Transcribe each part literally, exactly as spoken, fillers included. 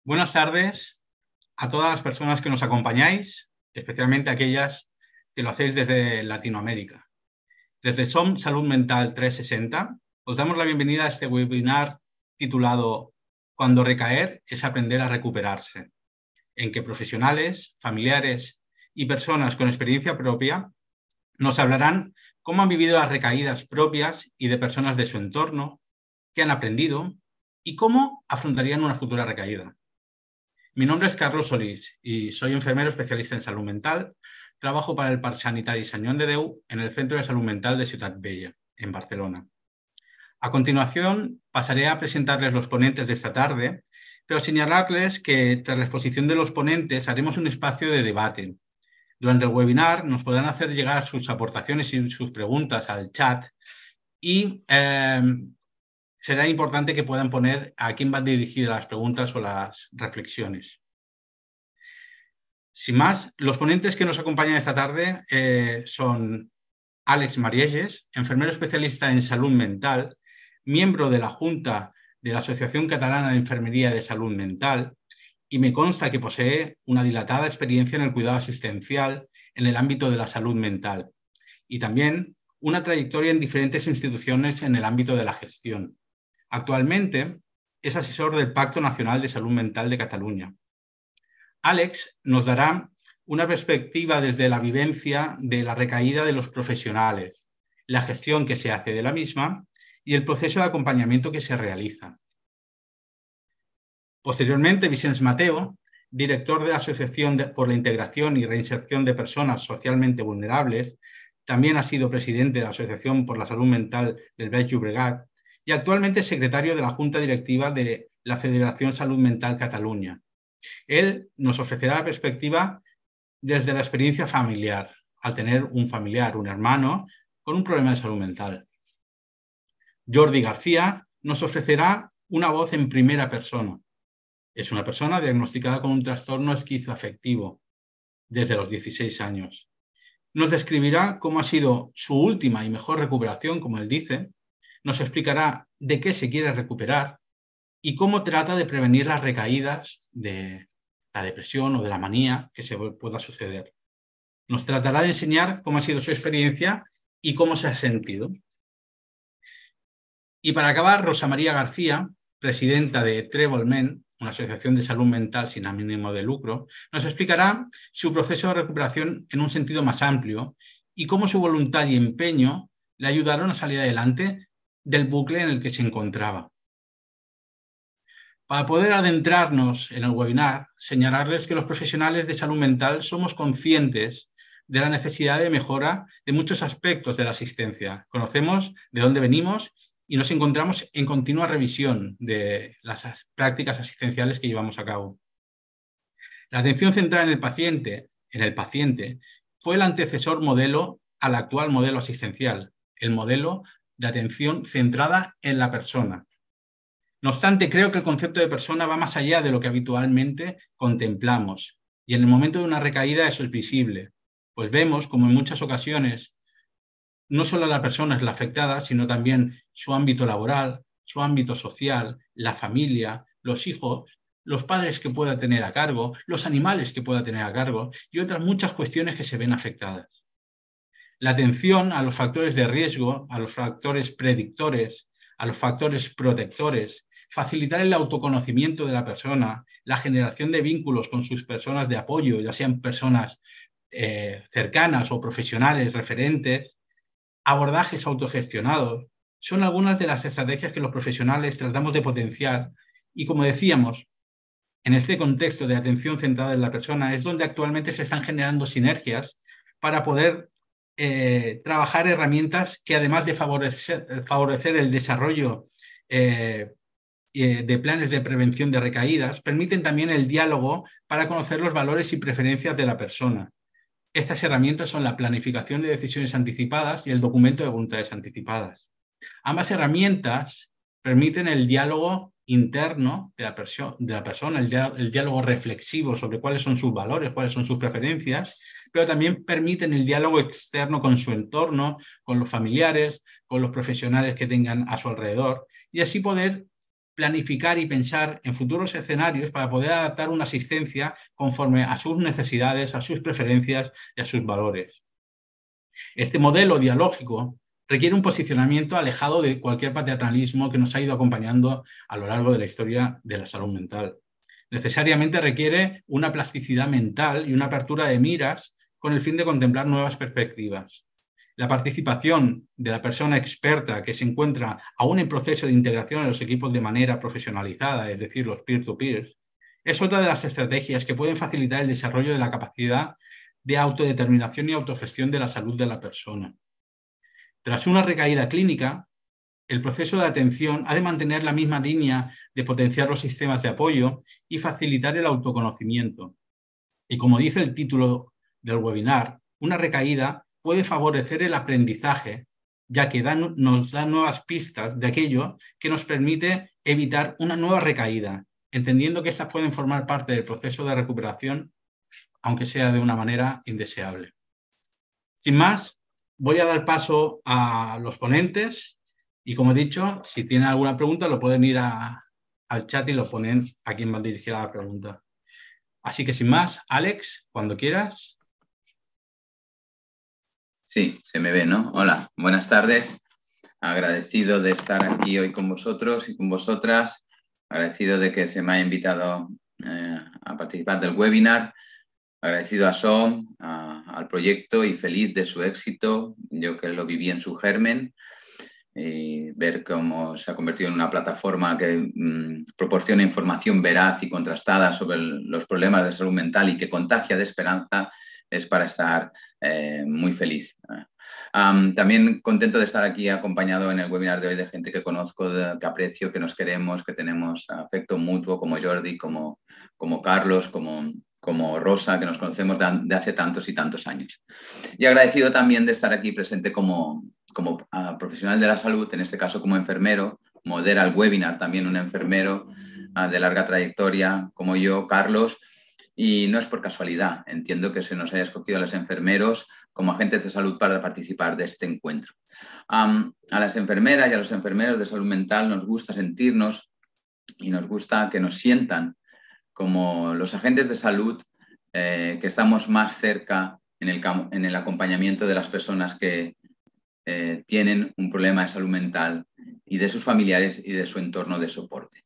Buenas tardes a todas las personas que nos acompañáis, especialmente aquellas que lo hacéis desde Latinoamérica. Desde S O M Salud Mental trescientos sesenta os damos la bienvenida a este webinar titulado Cuando recaer es aprender a recuperarse, en que profesionales, familiares y personas con experiencia propia nos hablarán cómo han vivido las recaídas propias y de personas de su entorno, qué han aprendido y cómo afrontarían una futura recaída. Mi nombre es Carlos Solís y soy enfermero especialista en salud mental. Trabajo para el Parc Sanitari Sant Joan de Déu en el Centro de Salud Mental de Ciutat Vella, en Barcelona. A continuación, pasaré a presentarles los ponentes de esta tarde, pero señalarles que tras la exposición de los ponentes haremos un espacio de debate. Durante el webinar nos podrán hacer llegar sus aportaciones y sus preguntas al chat y eh, será importante que puedan poner a quién van dirigidas las preguntas o las reflexiones. Sin más, los ponentes que nos acompañan esta tarde eh, son Àlex Marieges, enfermero especialista en salud mental, miembro de la Junta de la Asociación Catalana de Enfermería de Salud Mental, y me consta que posee una dilatada experiencia en el cuidado asistencial en el ámbito de la salud mental y también una trayectoria en diferentes instituciones en el ámbito de la gestión. Actualmente es asesor del Pacto Nacional de Salud Mental de Cataluña. Àlex nos dará una perspectiva desde la vivencia de la recaída de los profesionales, la gestión que se hace de la misma y el proceso de acompañamiento que se realiza. Posteriormente, Vicenç Mateo, director de la Asociación por la Integración y Reinserción de Personas Socialmente Vulnerables, también ha sido presidente de la Asociación por la Salud Mental del Baix Llobregat y actualmente es secretario de la Junta Directiva de la Federación Salud Mental Cataluña. Él nos ofrecerá la perspectiva desde la experiencia familiar, al tener un familiar, un hermano, con un problema de salud mental. Jordi García nos ofrecerá una voz en primera persona. Es una persona diagnosticada con un trastorno esquizoafectivo desde los dieciséis años. Nos describirá cómo ha sido su última y mejor recuperación, como él dice. Nos explicará de qué se quiere recuperar y cómo trata de prevenir las recaídas de la depresión o de la manía que se pueda suceder. Nos tratará de enseñar cómo ha sido su experiencia y cómo se ha sentido. Y para acabar, Rosa María García, presidenta de Trebolment, una asociación de salud mental sin ánimo de lucro, nos explicará su proceso de recuperación en un sentido más amplio y cómo su voluntad y empeño le ayudaron a salir adelante del bucle en el que se encontraba. Para poder adentrarnos en el webinar, señalarles que los profesionales de salud mental somos conscientes de la necesidad de mejora de muchos aspectos de la asistencia. Conocemos de dónde venimos y nos encontramos en continua revisión de las prácticas asistenciales que llevamos a cabo. La atención centrada en el paciente, en el paciente fue el antecesor modelo al actual modelo asistencial, el modelo de atención centrada en la persona. No obstante, creo que el concepto de persona va más allá de lo que habitualmente contemplamos y en el momento de una recaída eso es visible, pues vemos como en muchas ocasiones no solo la persona es la afectada, sino también su ámbito laboral, su ámbito social, la familia, los hijos, los padres que pueda tener a cargo, los animales que pueda tener a cargo y otras muchas cuestiones que se ven afectadas. La atención a los factores de riesgo, a los factores predictores, a los factores protectores, facilitar el autoconocimiento de la persona, la generación de vínculos con sus personas de apoyo, ya sean personas eh, cercanas o profesionales referentes, abordajes autogestionados, son algunas de las estrategias que los profesionales tratamos de potenciar y, como decíamos, en este contexto de atención centrada en la persona es donde actualmente se están generando sinergias para poder eh, trabajar herramientas que, además de favorecer, favorecer el desarrollo eh, de planes de prevención de recaídas, permiten también el diálogo para conocer los valores y preferencias de la persona. Estas herramientas son la planificación de decisiones anticipadas y el documento de voluntades anticipadas. Ambas herramientas permiten el diálogo interno de la, de la persona, el, el diálogo reflexivo sobre cuáles son sus valores, cuáles son sus preferencias, pero también permiten el diálogo externo con su entorno, con los familiares, con los profesionales que tengan a su alrededor, y así poder planificar y pensar en futuros escenarios para poder adaptar una asistencia conforme a sus necesidades, a sus preferencias y a sus valores. Este modelo dialógico requiere un posicionamiento alejado de cualquier paternalismo que nos ha ido acompañando a lo largo de la historia de la salud mental. Necesariamente requiere una plasticidad mental y una apertura de miras con el fin de contemplar nuevas perspectivas. La participación de la persona experta que se encuentra aún en proceso de integración en los equipos de manera profesionalizada, es decir, los peer-to-peer, es otra de las estrategias que pueden facilitar el desarrollo de la capacidad de autodeterminación y autogestión de la salud de la persona. Tras una recaída clínica, el proceso de atención ha de mantener la misma línea de potenciar los sistemas de apoyo y facilitar el autoconocimiento. Y como dice el título del webinar, una recaída puede favorecer el aprendizaje, ya que dan, nos da nuevas pistas de aquello que nos permite evitar una nueva recaída, entendiendo que estas pueden formar parte del proceso de recuperación, aunque sea de una manera indeseable. Sin más, voy a dar paso a los ponentes y, como he dicho, si tienen alguna pregunta lo pueden ir a, al chat y lo ponen a quien va dirigida la pregunta. Así que sin más, Alex, cuando quieras. Sí, se me ve, ¿no? Hola, buenas tardes. Agradecido de estar aquí hoy con vosotros y con vosotras. Agradecido de que se me haya invitado eh, a participar del webinar. Agradecido a SOM, a, al proyecto y feliz de su éxito. Yo que lo viví en su germen. Y ver cómo se ha convertido en una plataforma que mmm, proporciona información veraz y contrastada sobre el, los problemas de salud mental y que contagia de esperanza, es para estar eh, muy feliz. Um, también contento de estar aquí acompañado en el webinar de hoy de gente que conozco, de, que aprecio, que nos queremos, que tenemos afecto mutuo, como Jordi, como, como Carlos, como, como Rosa, que nos conocemos de, de hace tantos y tantos años. Y agradecido también de estar aquí presente como, como uh, profesional de la salud, en este caso como enfermero. Modera el webinar también un enfermero uh, de larga trayectoria como yo, Carlos, y no es por casualidad. Entiendo que se nos haya escogido a los enfermeros como agentes de salud para participar de este encuentro. Um, a las enfermeras y a los enfermeros de salud mental nos gusta sentirnos y nos gusta que nos sientan como los agentes de salud eh, que estamos más cerca en el, en el acompañamiento de las personas que eh, tienen un problema de salud mental y de sus familiares y de su entorno de soporte.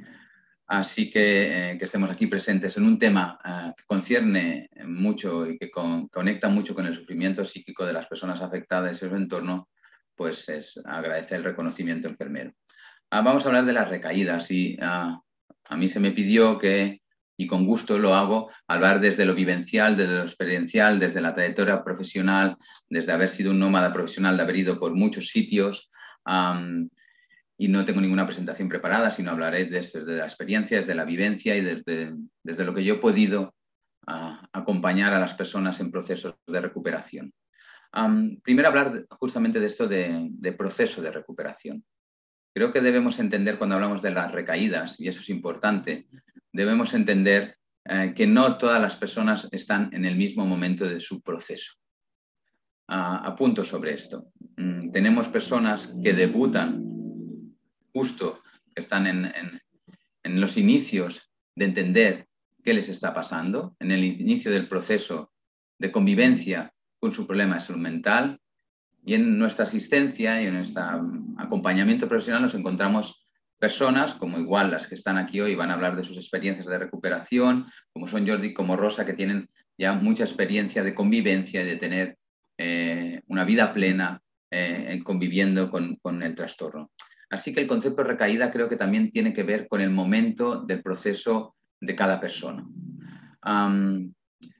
Así que eh, que estemos aquí presentes en un tema eh, que concierne mucho y que con, conecta mucho con el sufrimiento psíquico de las personas afectadas y su entorno, pues es agradecer el reconocimiento enfermero. Ah, vamos a hablar de las recaídas y ah, a mí se me pidió que, y con gusto lo hago, hablar desde lo vivencial, desde lo experiencial, desde la trayectoria profesional, desde haber sido un nómada profesional, de haber ido por muchos sitios. Um, y no tengo ninguna presentación preparada, sino hablaré desde, desde la experiencia, desde la vivencia y desde, desde lo que yo he podido uh, acompañar a las personas en procesos de recuperación. Um, primero hablar de, justamente de esto de, de proceso de recuperación. Creo que debemos entender cuando hablamos de las recaídas, y eso es importante, debemos entender eh, que no todas las personas están en el mismo momento de su proceso. Uh, apunto sobre esto. Mm, tenemos personas que debutan justo, que están en, en, en los inicios de entender qué les está pasando, en el inicio del proceso de convivencia con su problema de salud mental. Y en nuestra asistencia y en nuestro acompañamiento profesional nos encontramos personas, como igual las que están aquí hoy, van a hablar de sus experiencias de recuperación, como son Jordi, como Rosa, que tienen ya mucha experiencia de convivencia y de tener eh, una vida plena eh, conviviendo con, con el trastorno. Así que el concepto de recaída creo que también tiene que ver con el momento del proceso de cada persona. Um,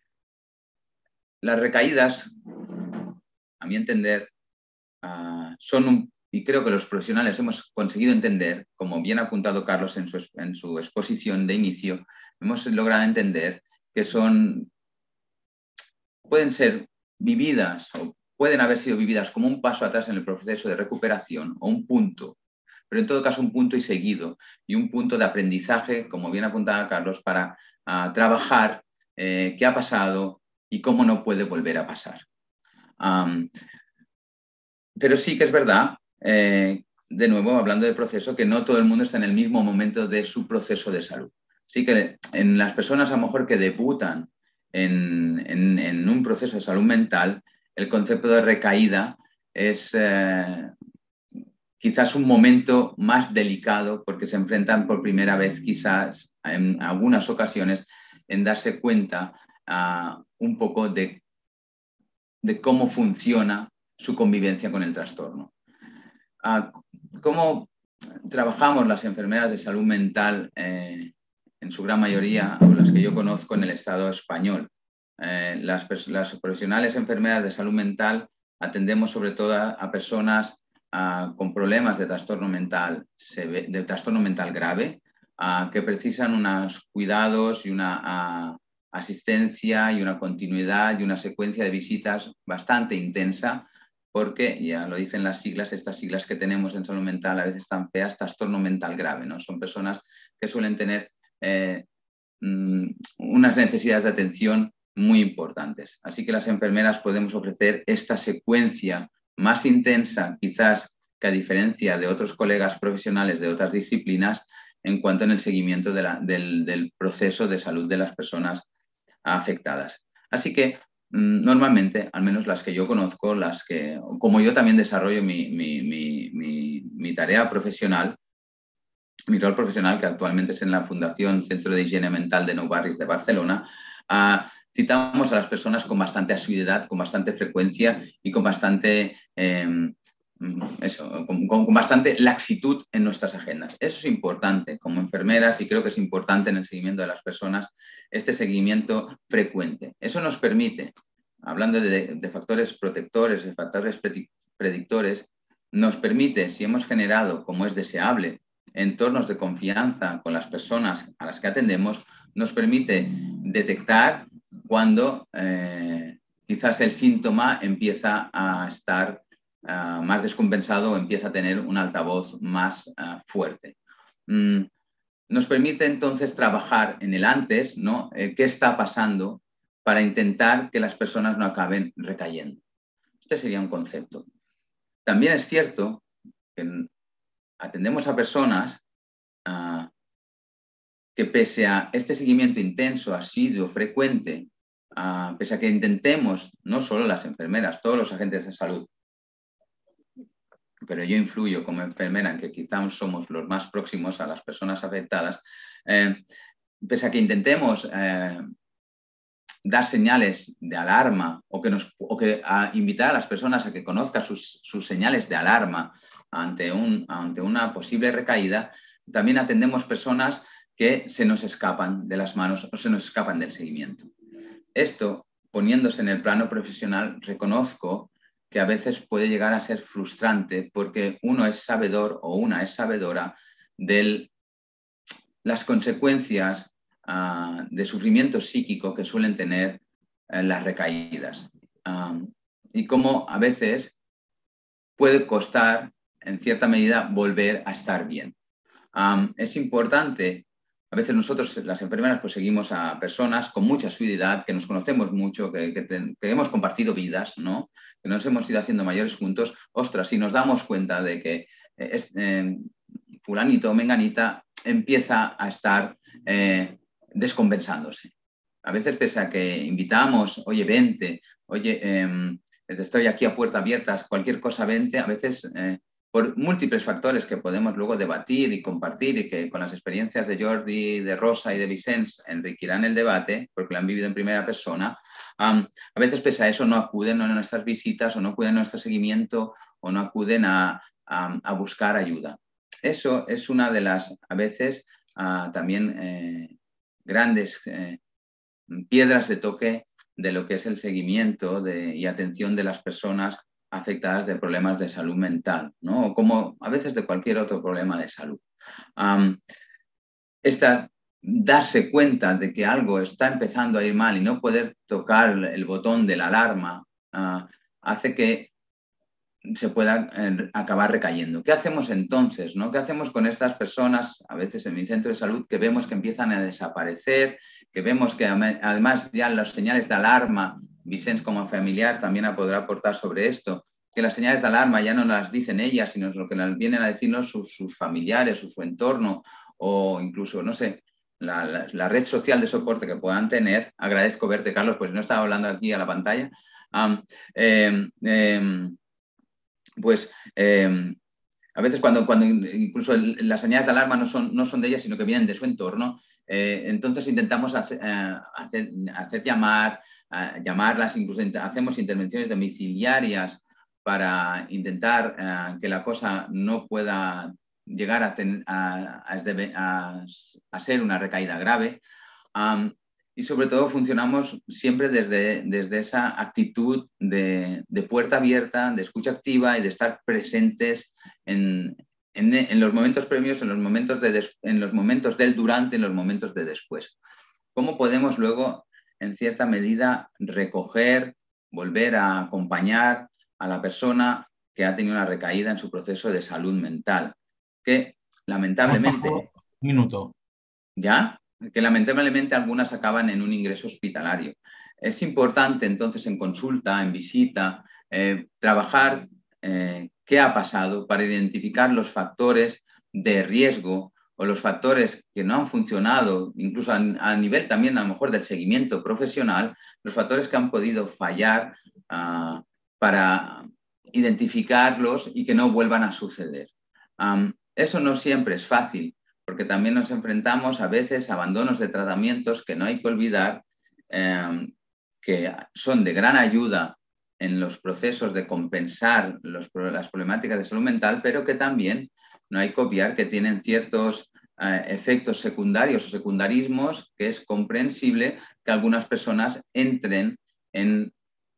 las recaídas, a mi entender, uh, son un, y creo que los profesionales hemos conseguido entender, como bien ha apuntado Carlos en su, en su exposición de inicio, hemos logrado entender que son, pueden ser vividas o pueden haber sido vividas como un paso atrás en el proceso de recuperación o un punto, pero en todo caso un punto y seguido y un punto de aprendizaje, como bien apuntaba Carlos, para uh, trabajar eh, qué ha pasado y cómo no puede volver a pasar. Um, pero sí que es verdad eh, de nuevo, hablando de proceso, que no todo el mundo está en el mismo momento de su proceso de salud. Así que en las personas a lo mejor que debutan en, en, en un proceso de salud mental, el concepto de recaída es eh, quizás un momento más delicado porque se enfrentan por primera vez, quizás en algunas ocasiones, en darse cuenta uh, un poco de, de cómo funciona su convivencia con el trastorno. Uh, ¿Cómo trabajamos las enfermeras de salud mental, eh, en su gran mayoría, o las que yo conozco en el Estado español? Eh, las, las profesionales enfermeras de salud mental atendemos sobre todo a, a personas uh, con problemas de trastorno mental, de trastorno mental grave, uh, que precisan unos cuidados y una uh, asistencia y una continuidad y una secuencia de visitas bastante intensa, porque, ya lo dicen las siglas, estas siglas que tenemos en salud mental a veces están feas, trastorno mental grave, ¿no? Son personas que suelen tener eh, unas necesidades de atención muy importantes. Así que las enfermeras podemos ofrecer esta secuencia más intensa, quizás que a diferencia de otros colegas profesionales de otras disciplinas, en cuanto en el seguimiento de la, del, del proceso de salud de las personas afectadas. Así que normalmente, al menos las que yo conozco, las que, como yo también desarrollo mi, mi, mi, mi, mi tarea profesional, mi rol profesional, que actualmente es en la Fundación Centro de Higiene Mental de Nou Barris de Barcelona, uh, citamos a las personas con bastante asiduidad, con bastante frecuencia y con bastante, eh, eso, con, con bastante laxitud en nuestras agendas. Eso es importante como enfermeras y creo que es importante en el seguimiento de las personas, este seguimiento frecuente. Eso nos permite, hablando de, de factores protectores, de factores predictores, nos permite, si hemos generado, como es deseable, entornos de confianza con las personas a las que atendemos, nos permite detectar cuando eh, quizás el síntoma empieza a estar uh, más descompensado o empieza a tener un altavoz más uh, fuerte. Mm, nos permite entonces trabajar en el antes, ¿no? Eh, ¿Qué está pasando para intentar que las personas no acaben recayendo? Este sería un concepto. También es cierto que atendemos a personas uh, que pese a este seguimiento intenso, asiduo, frecuente, uh, pese a que intentemos, no solo las enfermeras, todos los agentes de salud, pero yo influyo como enfermera en que quizás somos los más próximos a las personas afectadas, eh, pese a que intentemos eh, dar señales de alarma o que, nos, o que a invitar a las personas a que conozcan sus, sus señales de alarma ante, un, ante una posible recaída, también atendemos personas que se nos escapan de las manos o se nos escapan del seguimiento. Esto, poniéndose en el plano profesional, reconozco que a veces puede llegar a ser frustrante porque uno es sabedor o una es sabedora de las consecuencias uh, de sufrimiento psíquico que suelen tener uh, las recaídas. Um, y cómo a veces puede costar, en cierta medida, volver a estar bien. Um, es importante, a veces nosotros, las enfermeras, pues seguimos a personas con mucha asiduidad, que nos conocemos mucho, que, que, te, que hemos compartido vidas, ¿no? Que nos hemos ido haciendo mayores juntos. Ostras, si nos damos cuenta de que es, eh, fulanito o menganita empieza a estar eh, descompensándose. A veces, pese a que invitamos, oye, vente, oye, eh, estoy aquí a puerta abierta, cualquier cosa vente, a veces... Eh, por múltiples factores que podemos luego debatir y compartir y que con las experiencias de Jordi, de Rosa y de Vicens enriquirán el debate porque lo han vivido en primera persona, um, a veces pese a eso no acuden a nuestras visitas o no acuden a nuestro seguimiento o no acuden a, a, a buscar ayuda. Eso es una de las, a veces, uh, también eh, grandes eh, piedras de toque de lo que es el seguimiento de, y atención de las personas afectadas de problemas de salud mental, ¿no? O como a veces de cualquier otro problema de salud. Um, esta, darse cuenta de que algo está empezando a ir mal y no poder tocar el botón de la alarma uh, hace que se pueda eh, acabar recayendo. ¿Qué hacemos entonces, no? ¿Qué hacemos con estas personas, a veces en mi centro de salud, que vemos que empiezan a desaparecer, que vemos que además ya las señales de alarma, Vicens como familiar también podrá aportar sobre esto, que las señales de alarma ya no las dicen ellas, sino lo que las vienen a decirnos sus, sus familiares, su, su entorno, o incluso, no sé, la, la, la red social de soporte que puedan tener. Agradezco verte, Carlos, pues no estaba hablando aquí a la pantalla. Um, eh, eh, pues eh, a veces cuando, cuando incluso las señales de alarma no son, no son de ellas, sino que vienen de su entorno, eh, entonces intentamos hacer, eh, hacer, hacer llamar, eh, llamarlas, incluso hacemos intervenciones domiciliarias para intentar eh, que la cosa no pueda llegar a, ten, a, a, a ser una recaída grave. Um, y sobre todo funcionamos siempre desde, desde esa actitud de, de puerta abierta, de escucha activa y de estar presentes en, en, en los momentos previos, en los momentos, de des, en los momentos del durante, en los momentos de después. ¿Cómo podemos luego, en cierta medida, recoger, volver a acompañar a la persona que ha tenido una recaída en su proceso de salud mental? Que lamentablemente... Un minuto. ¿Ya? Que lamentablemente algunas acaban en un ingreso hospitalario. Es importante entonces en consulta, en visita, eh, trabajar eh, qué ha pasado para identificar los factores de riesgo o los factores que no han funcionado, incluso a, a nivel también a lo mejor del seguimiento profesional, los factores que han podido fallar uh, para identificarlos y que no vuelvan a suceder. Um, eso no siempre es fácil, porque también nos enfrentamos a veces a abandonos de tratamientos que no hay que olvidar, eh, que son de gran ayuda en los procesos de compensar los, las problemáticas de salud mental, pero que también no hay que obviar que tienen ciertos eh, efectos secundarios o secundarismos que es comprensible que algunas personas entren en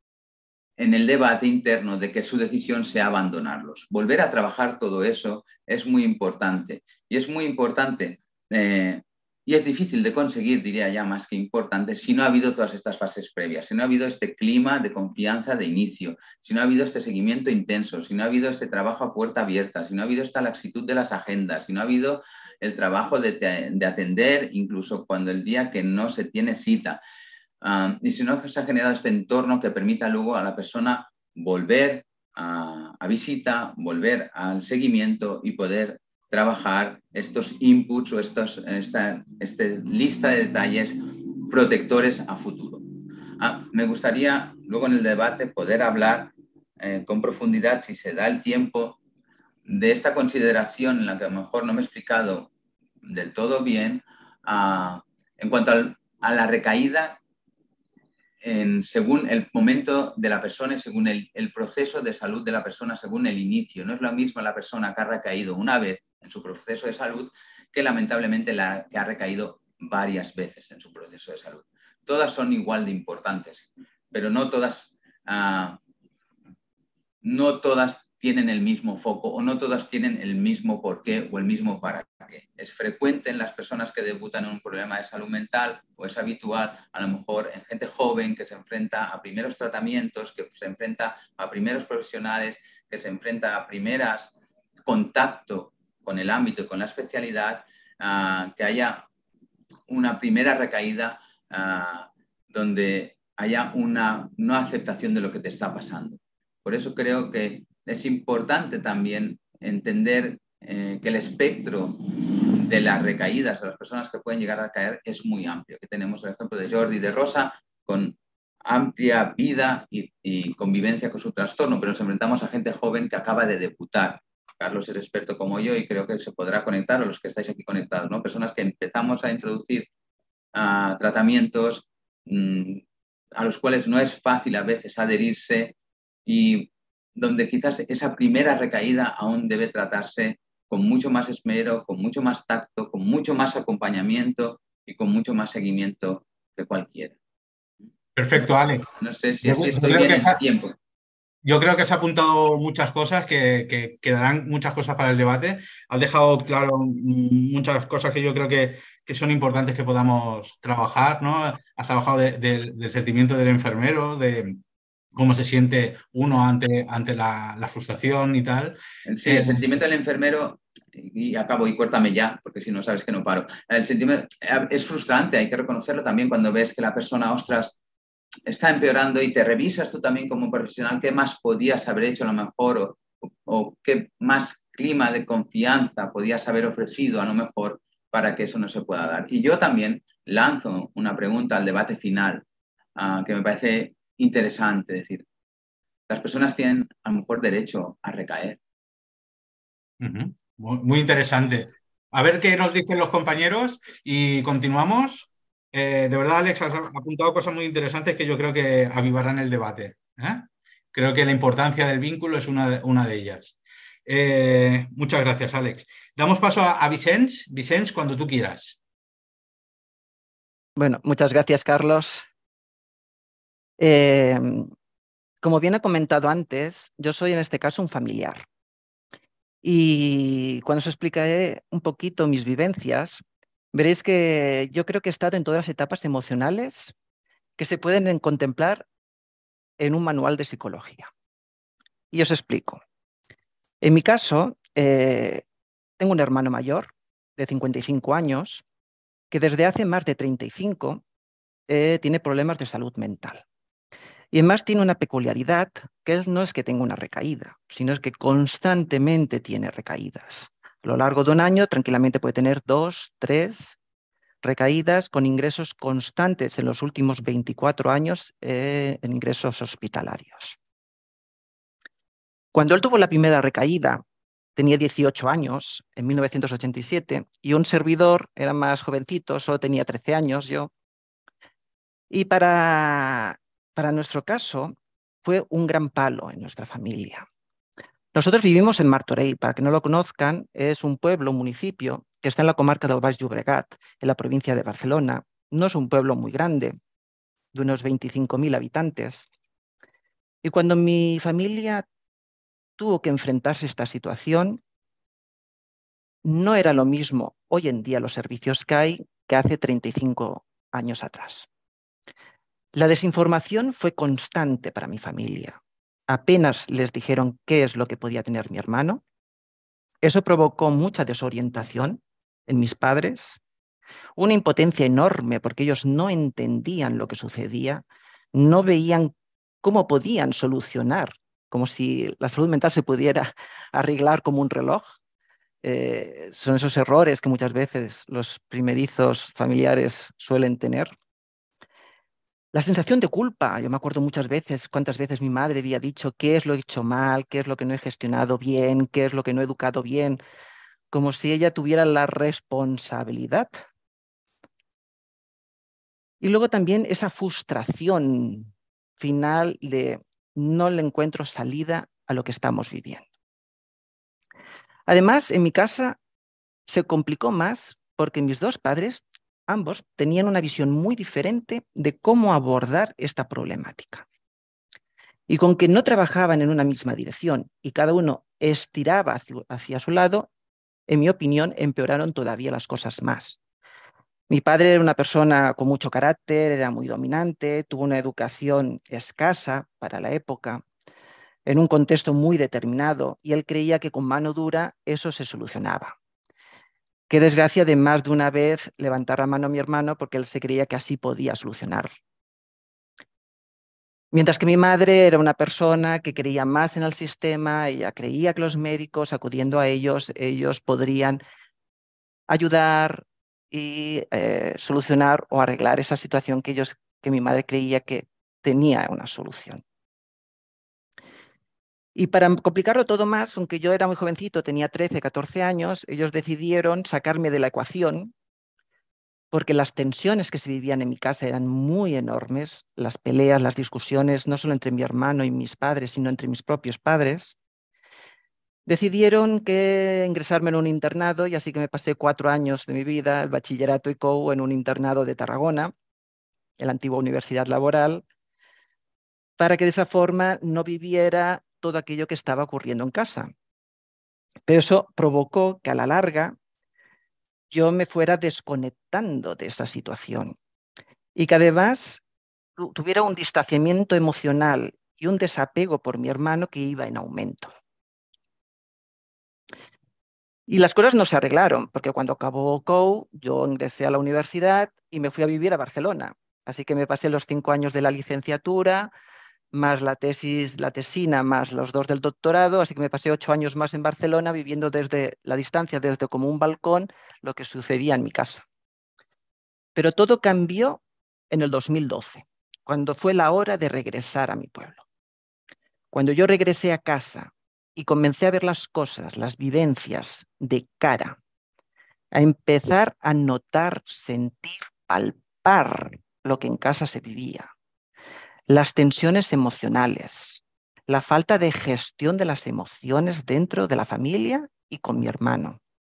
en el debate interno de que su decisión sea abandonarlos. Volver a trabajar todo eso es muy importante. Y es muy importante, eh, y es difícil de conseguir, diría ya más que importante, si no ha habido todas estas fases previas, si no ha habido este clima de confianza de inicio, si no ha habido este seguimiento intenso, si no ha habido este trabajo a puerta abierta, si no ha habido esta laxitud de las agendas, si no ha habido el trabajo de, de atender incluso cuando el día que no se tiene cita. Uh, y si no se ha generado este entorno que permita luego a la persona volver a, a visita, volver al seguimiento y poder trabajar estos inputs o estos, esta, esta lista de detalles protectores a futuro. Ah, me gustaría luego en el debate poder hablar eh, con profundidad, si se da el tiempo, de esta consideración en la que a lo mejor no me he explicado del todo bien, uh, en cuanto al, a la recaída En, según el momento de la persona y según el, el proceso de salud de la persona, según el inicio. No es lo mismo la persona que ha recaído una vez en su proceso de salud que lamentablemente la que ha recaído varias veces en su proceso de salud. Todas son igual de importantes, pero no todas, uh, no todas tienen el mismo foco o no todas tienen el mismo porqué o el mismo para qué. Es frecuente en las personas que debutan en un problema de salud mental o es habitual a lo mejor en gente joven que se enfrenta a primeros tratamientos, que se enfrenta a primeros profesionales, que se enfrenta a primeros contacto con el ámbito y con la especialidad, uh, que haya una primera recaída uh, donde haya una no aceptación de lo que te está pasando. Por eso creo que es importante también entender eh, que el espectro de las recaídas de las personas que pueden llegar a caer es muy amplio. Aquí tenemos el ejemplo de Jordi de Rosa con amplia vida y, y convivencia con su trastorno, pero nos enfrentamos a gente joven que acaba de debutar. Carlos es experto como yo y creo que se podrá conectar, o los que estáis aquí conectados, ¿no? Personas que empezamos a introducir uh, tratamientos mmm, a los cuales no es fácil a veces adherirse y donde quizás esa primera recaída aún debe tratarse con mucho más esmero, con mucho más tacto, con mucho más acompañamiento y con mucho más seguimiento que cualquiera. Perfecto, Ale. No sé si Yo, así yo estoy creo bien que en está, tiempo. Yo creo que has apuntado muchas cosas que, que, que darán muchas cosas para el debate. Has dejado claro muchas cosas que yo creo que, que son importantes que podamos trabajar, ¿no? Has trabajado de, de, del sentimiento del enfermero, de cómo se siente uno ante, ante la, la frustración y tal. Sí, Eh, el sentimiento del enfermero, y acabo y cuértame ya, porque si no sabes que no paro. El sentimiento es frustrante, hay que reconocerlo también cuando ves que la persona, ostras, está empeorando y te revisas tú también como profesional qué más podías haber hecho a lo mejor o, o qué más clima de confianza podías haber ofrecido a lo mejor para que eso no se pueda dar. Y yo también lanzo una pregunta al debate final uh, que me parece interesante, es decir, las personas tienen a lo mejor derecho a recaer. Uh-huh. Muy, muy interesante. A ver qué nos dicen los compañeros y continuamos. Eh, de verdad, Alex, has apuntado cosas muy interesantes que yo creo que avivarán el debate. ¿eh? Creo que la importancia del vínculo es una de, una de ellas. Eh, muchas gracias, Alex. Damos paso a, a Vicens. Vicens, cuando tú quieras. Bueno, muchas gracias, Carlos. Eh, como bien he comentado antes, yo soy en este caso un familiar. Y cuando os explicaré un poquito mis vivencias, veréis que yo creo que he estado en todas las etapas emocionales que se pueden contemplar en un manual de psicología. Y os explico. En mi caso, eh, tengo un hermano mayor de cincuenta y cinco años que desde hace más de treinta y cinco eh, tiene problemas de salud mental. Y además tiene una peculiaridad que es, no es que tenga una recaída, sino es que constantemente tiene recaídas. A lo largo de un año tranquilamente puede tener dos, tres recaídas con ingresos constantes en los últimos veinticuatro años eh, en ingresos hospitalarios. Cuando él tuvo la primera recaída, tenía dieciocho años, en mil novecientos ochenta y siete, y un servidor era más jovencito, solo tenía trece años yo. Y para, para nuestro caso fue un gran palo en nuestra familia. Nosotros vivimos en Martorell. Para que no lo conozcan, es un pueblo, un municipio que está en la comarca del Baix Llobregat, en la provincia de Barcelona. No es un pueblo muy grande, de unos veinticinco mil habitantes. Y cuando mi familia tuvo que enfrentarse a esta situación, no era lo mismo hoy en día los servicios que hay que hace treinta y cinco años atrás. La desinformación fue constante para mi familia. Apenas les dijeron qué es lo que podía tener mi hermano. Eso provocó mucha desorientación en mis padres, una impotencia enorme porque ellos no entendían lo que sucedía, no veían cómo podían solucionar, como si la salud mental se pudiera arreglar como un reloj. Eh, son esos errores que muchas veces los primerizos familiares suelen tener. La sensación de culpa, yo me acuerdo muchas veces, cuántas veces mi madre había dicho qué es lo que he hecho mal, qué es lo que no he gestionado bien, qué es lo que no he educado bien, como si ella tuviera la responsabilidad. Y luego también esa frustración final de no le encuentro salida a lo que estamos viviendo. Además, en mi casa se complicó más porque mis dos padres, ambos, tenían una visión muy diferente de cómo abordar esta problemática. Y con que no trabajaban en una misma dirección y cada uno estiraba hacia, hacia su lado, en mi opinión, empeoraron todavía las cosas más. Mi padre era una persona con mucho carácter, era muy dominante, tuvo una educación escasa para la época, en un contexto muy determinado, y él creía que con mano dura eso se solucionaba. Qué desgracia de más de una vez levantar la mano a mi hermano porque él se creía que así podía solucionar. Mientras que mi madre era una persona que creía más en el sistema, ella creía que los médicos, acudiendo a ellos, ellos podrían ayudar y eh, solucionar o arreglar esa situación que, ellos, que mi madre creía que tenía una solución. Y para complicarlo todo más, aunque yo era muy jovencito, tenía trece, catorce años, ellos decidieron sacarme de la ecuación porque las tensiones que se vivían en mi casa eran muy enormes, las peleas, las discusiones, no solo entre mi hermano y mis padres, sino entre mis propios padres. Decidieron que ingresarme en un internado y así que me pasé cuatro años de mi vida, el bachillerato y C O U, en un internado de Tarragona, en la antigua Universidad Laboral, para que de esa forma no viviera todo aquello que estaba ocurriendo en casa. Pero eso provocó que a la larga yo me fuera desconectando de esa situación y que además tuviera un distanciamiento emocional y un desapego por mi hermano que iba en aumento. Y las cosas no se arreglaron, porque cuando acabó C O U, yo ingresé a la universidad y me fui a vivir a Barcelona. Así que me pasé los cinco años de la licenciatura, más la tesis, la tesina, más los dos del doctorado, así que me pasé ocho años más en Barcelona viviendo desde la distancia, desde como un balcón, lo que sucedía en mi casa. Pero todo cambió en el dos mil doce, cuando fue la hora de regresar a mi pueblo. Cuando yo regresé a casa y comencé a ver las cosas, las vivencias de cara, a empezar a notar, sentir, palpar lo que en casa se vivía, las tensiones emocionales, la falta de gestión de las emociones dentro de la familia y con mi hermano.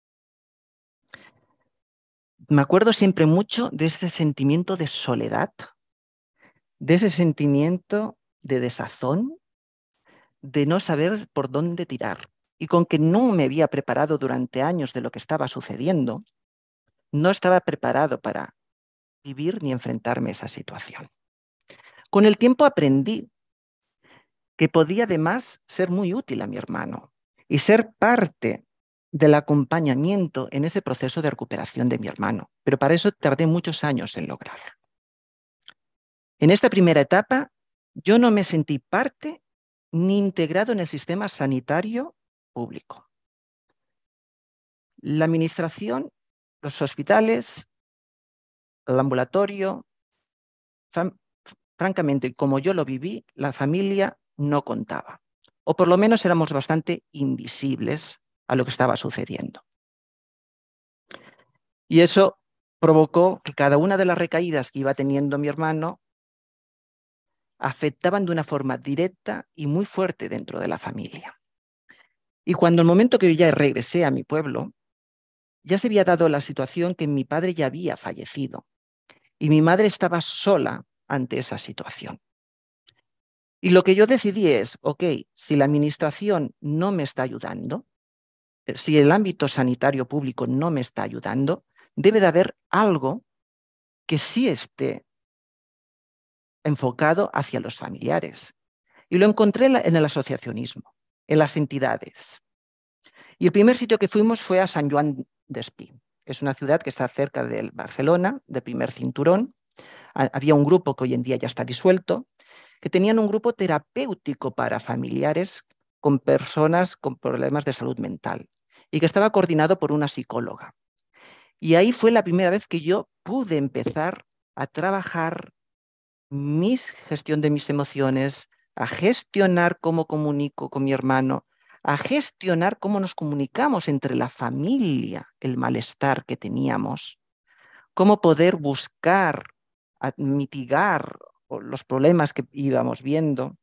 Me acuerdo siempre mucho de ese sentimiento de soledad, de ese sentimiento de desazón, de no saber por dónde tirar. Y con que no me había preparado durante años de lo que estaba sucediendo, no estaba preparado para vivir ni enfrentarme a esa situación. Con el tiempo aprendí que podía además ser muy útil a mi hermano y ser parte del acompañamiento en ese proceso de recuperación de mi hermano. Pero para eso tardé muchos años en lograrlo. En esta primera etapa, yo no me sentí parte ni integrado en el sistema sanitario público. La administración, los hospitales, el ambulatorio, francamente, como yo lo viví, la familia no contaba. O por lo menos éramos bastante invisibles a lo que estaba sucediendo. Y eso provocó que cada una de las recaídas que iba teniendo mi hermano afectaban de una forma directa y muy fuerte dentro de la familia. Y cuando el momento que yo ya regresé a mi pueblo, ya se había dado la situación que mi padre ya había fallecido y mi madre estaba sola ante esa situación. Y lo que yo decidí es, ok, si la administración no me está ayudando, si el ámbito sanitario público no me está ayudando, debe de haber algo que sí esté enfocado hacia los familiares. Y lo encontré en el asociacionismo, en las entidades. Y el primer sitio que fuimos fue a Sant Joan d'Espí. Es una ciudad que está cerca de Barcelona, del primer cinturón. Había un grupo que hoy en día ya está disuelto, que tenían un grupo terapéutico para familiares con personas con problemas de salud mental y que estaba coordinado por una psicóloga. Y ahí fue la primera vez que yo pude empezar a trabajar mi gestión de mis emociones, a gestionar cómo comunico con mi hermano, a gestionar cómo nos comunicamos entre la familia, el malestar que teníamos, cómo poder buscar, mitigar los problemas que íbamos viendo.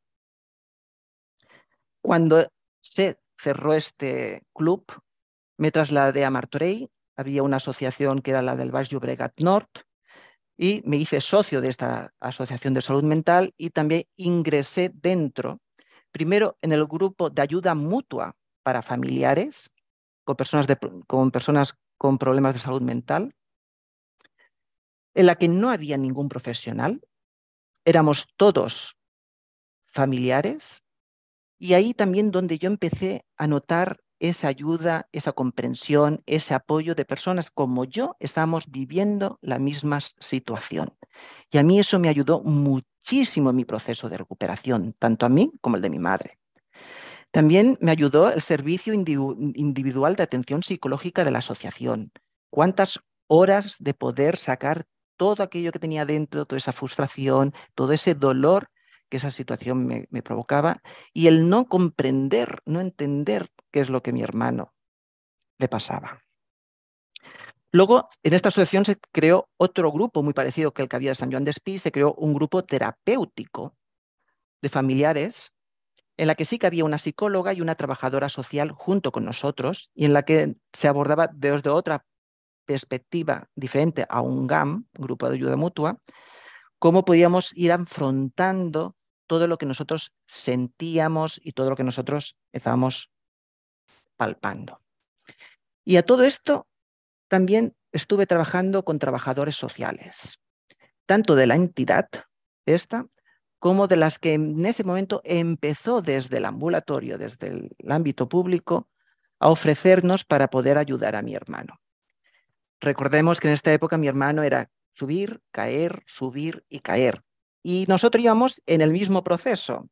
Cuando se cerró este club, me trasladé a Martorell, había una asociación que era la del Baix Llobregat Nord, y me hice socio de esta asociación de salud mental y también ingresé dentro, primero en el grupo de ayuda mutua para familiares con personas, de, con, personas con problemas de salud mental, en la que no había ningún profesional, éramos todos familiares, y ahí también donde yo empecé a notar esa ayuda, esa comprensión, ese apoyo de personas como yo estábamos viviendo la misma situación. Y a mí eso me ayudó muchísimo en mi proceso de recuperación, tanto a mí como el de mi madre. También me ayudó el servicio individual de atención psicológica de la asociación. Cuántas horas de poder sacar todo aquello que tenía dentro, toda esa frustración, todo ese dolor que esa situación me, me provocaba, y el no comprender, no entender qué es lo que a mi hermano le pasaba. Luego, en esta asociación se creó otro grupo muy parecido que el que había de Sant Joan d'Espí, se creó un grupo terapéutico de familiares, en la que sí que había una psicóloga y una trabajadora social junto con nosotros, y en la que se abordaba desde otra perspectiva diferente a un G A M, Grupo de Ayuda Mutua, cómo podíamos ir afrontando todo lo que nosotros sentíamos y todo lo que nosotros estábamos palpando. Y a todo esto también estuve trabajando con trabajadores sociales, tanto de la entidad esta, como de las que en ese momento empezó desde el ambulatorio, desde el ámbito público, a ofrecernos para poder ayudar a mi hermano. Recordemos que en esta época mi hermano era subir, caer, subir y caer. Y nosotros íbamos en el mismo proceso.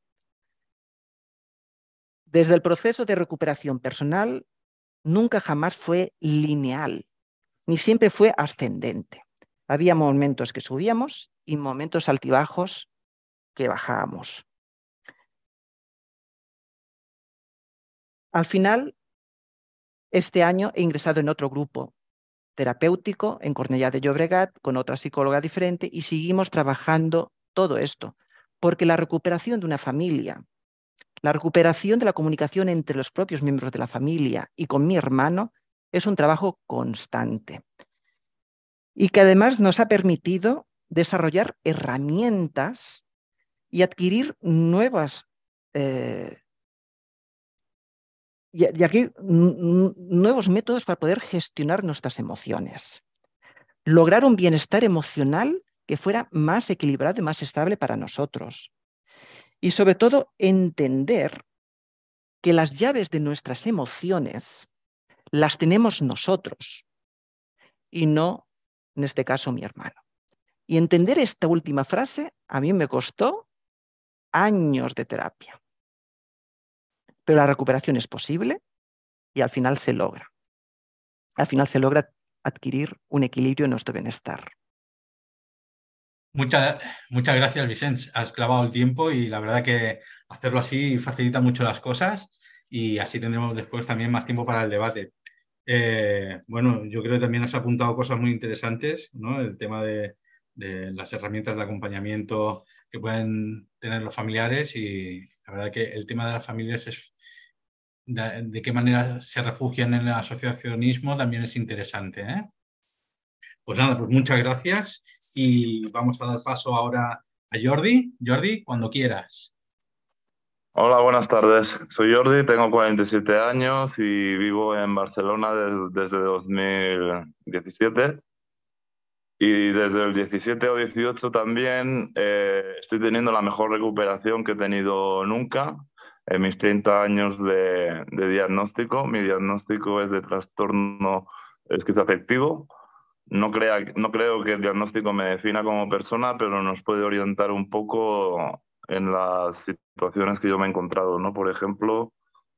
Desde el proceso de recuperación personal nunca jamás fue lineal, ni siempre fue ascendente. Había momentos que subíamos y momentos altibajos que bajábamos. Al final, este año he ingresado en otro grupo terapéutico en Cornellà de Llobregat con otra psicóloga diferente y seguimos trabajando todo esto, porque la recuperación de una familia, la recuperación de la comunicación entre los propios miembros de la familia y con mi hermano es un trabajo constante y que además nos ha permitido desarrollar herramientas y adquirir nuevas eh, y, y adquirir nuevos métodos para poder gestionar nuestras emociones. Lograr un bienestar emocional que fuera más equilibrado y más estable para nosotros. Y sobre todo entender que las llaves de nuestras emociones las tenemos nosotros y no, en este caso, mi hermano. Y entender esta última frase a mí me costó años de terapia. Pero la recuperación es posible y al final se logra. Al final se logra adquirir un equilibrio en nuestro bienestar. Muchas, muchas gracias, Vicente. Has clavado el tiempo y la verdad que hacerlo así facilita mucho las cosas y así tendremos después también más tiempo para el debate. Eh, bueno, yo creo que también has apuntado cosas muy interesantes, ¿no? El tema de, de las herramientas de acompañamiento que pueden tener los familiares y la verdad que el tema de las familias es de, de qué manera se refugian en el asociacionismo también es interesante, ¿eh? Pues nada, pues muchas gracias y vamos a dar paso ahora a Jordi. Jordi, cuando quieras. Hola, buenas tardes. Soy Jordi, tengo cuarenta y siete años y vivo en Barcelona des- desde dos mil diecisiete. Y desde el diecisiete o dieciocho también eh, estoy teniendo la mejor recuperación que he tenido nunca en mis treinta años de, de diagnóstico. Mi diagnóstico es de trastorno esquizoafectivo. No, crea, no creo que el diagnóstico me defina como persona, pero nos puede orientar un poco en las situaciones que yo me he encontrado, ¿no? Por ejemplo,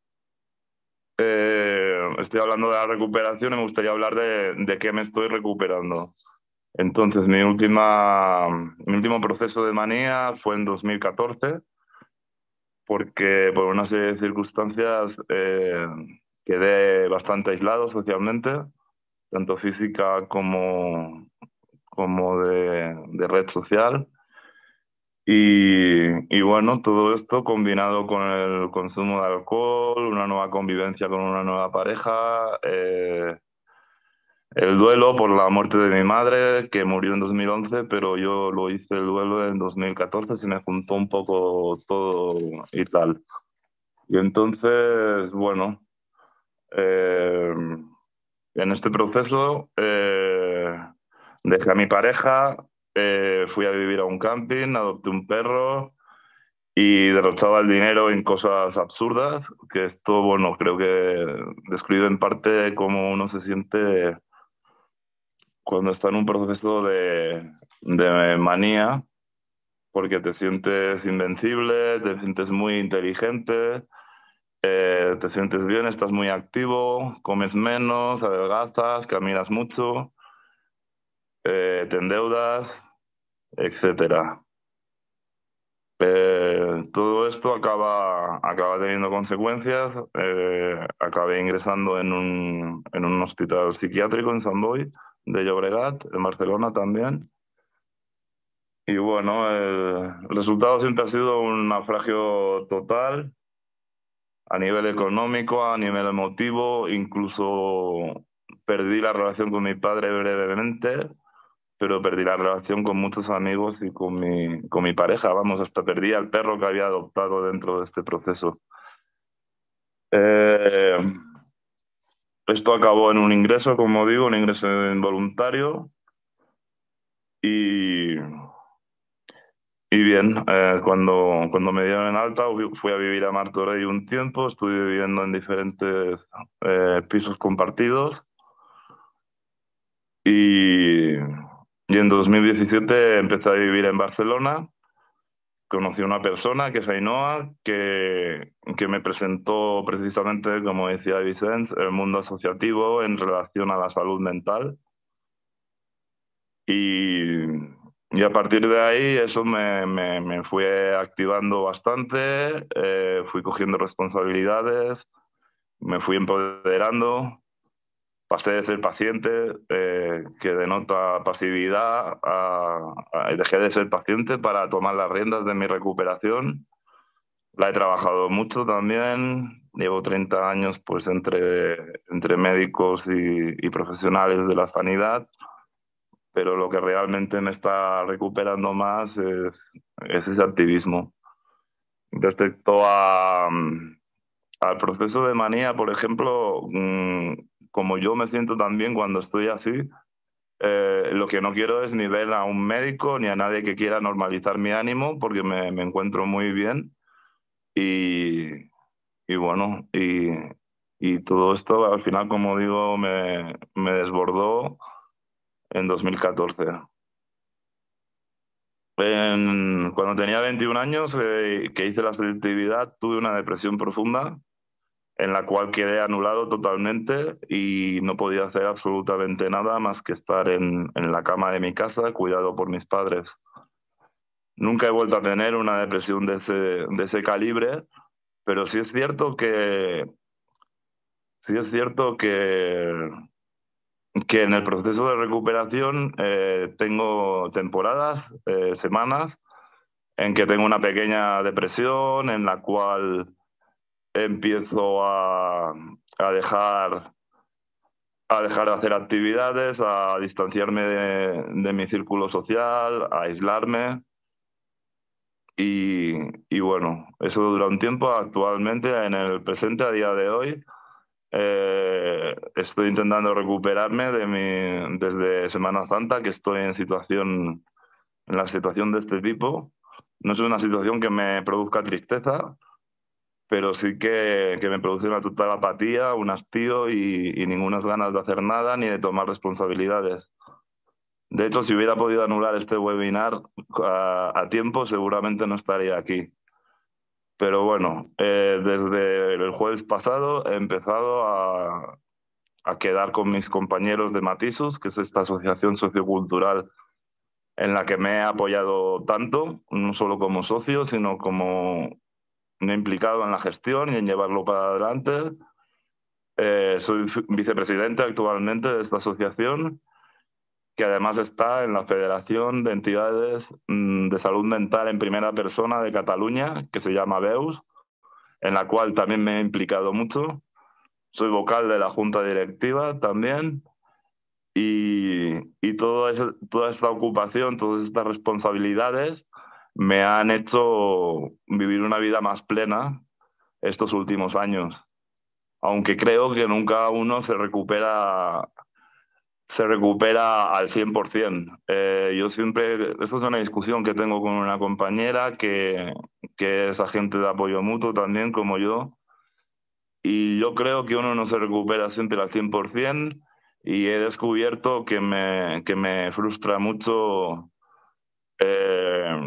eh, estoy hablando de la recuperación y me gustaría hablar de, de qué me estoy recuperando. Entonces, mi, última, mi último proceso de manía fue en dos mil catorce, porque por una serie de circunstancias eh, quedé bastante aislado socialmente, tanto física como, como de, de red social. Y, y bueno, todo esto combinado con el consumo de alcohol, una nueva convivencia con una nueva pareja, eh, el duelo por la muerte de mi madre, que murió en dos mil once, pero yo lo hice el duelo en dos mil catorce, se me juntó un poco todo y tal. Y entonces, bueno, eh, en este proceso eh, dejé a mi pareja, eh, fui a vivir a un camping, adopté un perro y derrochaba el dinero en cosas absurdas, que esto, bueno, creo que describe en parte cómo uno se siente cuando está en un proceso de, de manía, porque te sientes invencible, te sientes muy inteligente, eh, te sientes bien, estás muy activo, comes menos, adelgazas, caminas mucho, eh, te endeudas, etcétera. Eh, todo esto acaba, acaba teniendo consecuencias. Eh, acabé ingresando en un, en un hospital psiquiátrico en Sant Boi de Llobregat, en Barcelona también. Y bueno, el resultado siempre ha sido un naufragio total a nivel económico, a nivel emotivo, incluso perdí la relación con mi padre brevemente, pero perdí la relación con muchos amigos y con mi, con mi pareja, vamos, hasta perdí al perro que había adoptado dentro de este proceso. Eh, esto acabó en un ingreso, como digo, un ingreso involuntario y... Y bien, eh, cuando, cuando me dieron en alta fui a vivir a Martorell un tiempo, estuve viviendo en diferentes eh, pisos compartidos y, Y en dos mil diecisiete empecé a vivir en Barcelona. Conocí a una persona, que es Ainhoa, que, que me presentó precisamente, como decía Vicens, el mundo asociativo en relación a la salud mental. Y, y a partir de ahí eso me, me, me fue activando bastante, eh, fui cogiendo responsabilidades, me fui empoderando, pasé de ser paciente, eh, que denota pasividad, a, a, dejé de ser paciente para tomar las riendas de mi recuperación. La he trabajado mucho también, llevo treinta años pues entre, entre médicos y, y profesionales de la sanidad, pero lo que realmente me está recuperando más es, es ese activismo. Respecto a, al proceso de manía, por ejemplo, como yo me siento también cuando estoy así, eh, lo que no quiero es ni ver a un médico ni a nadie que quiera normalizar mi ánimo, porque me, me encuentro muy bien y, y bueno, y, y todo esto al final, como digo, me, me desbordó en dos mil catorce. En, cuando tenía veintiún años, eh, que hice la selectividad, tuve una depresión profunda en la cual quedé anulado totalmente y no podía hacer absolutamente nada más que estar en, en la cama de mi casa, cuidado por mis padres. Nunca he vuelto a tener una depresión de ese, de ese calibre, pero sí es cierto que, sí es cierto que, que en el proceso de recuperación eh, tengo temporadas, eh, semanas, en que tengo una pequeña depresión, en la cual empiezo a, a dejar a dejar de hacer actividades, a distanciarme de, de mi círculo social, a aislarme. Y, y bueno, eso dura un tiempo. Actualmente, en el presente, a día de hoy, eh, estoy intentando recuperarme de mi, desde Semana Santa, que estoy en situación, en la situación de este tipo. No es una situación que me produzca tristeza, pero sí que, que me produce una total apatía, un hastío y, y ninguna ganas de hacer nada ni de tomar responsabilidades. De hecho, si hubiera podido anular este webinar a, a tiempo, seguramente no estaría aquí. Pero bueno, eh, desde el jueves pasado he empezado a, a quedar con mis compañeros de Matisus, que es esta asociación sociocultural en la que me he apoyado tanto, no solo como socio, sino como me he implicado en la gestión y en llevarlo para adelante. Eh, soy vicepresidente actualmente de esta asociación, que además está en la Federación de Entidades de Salud Mental en Primera Persona de Cataluña, que se llama BEUS, en la cual también me he implicado mucho. Soy vocal de la Junta Directiva también. Y, y todo eso, toda esta ocupación, todas estas responsabilidades me han hecho vivir una vida más plena estos últimos años. Aunque creo que nunca uno se recupera, se recupera al cien por ciento. Eh, yo siempre, esto es una discusión que tengo con una compañera que, que es agente de apoyo mutuo también, como yo, y yo creo que uno no se recupera siempre al cien por ciento y he descubierto que me, que me frustra mucho, eh,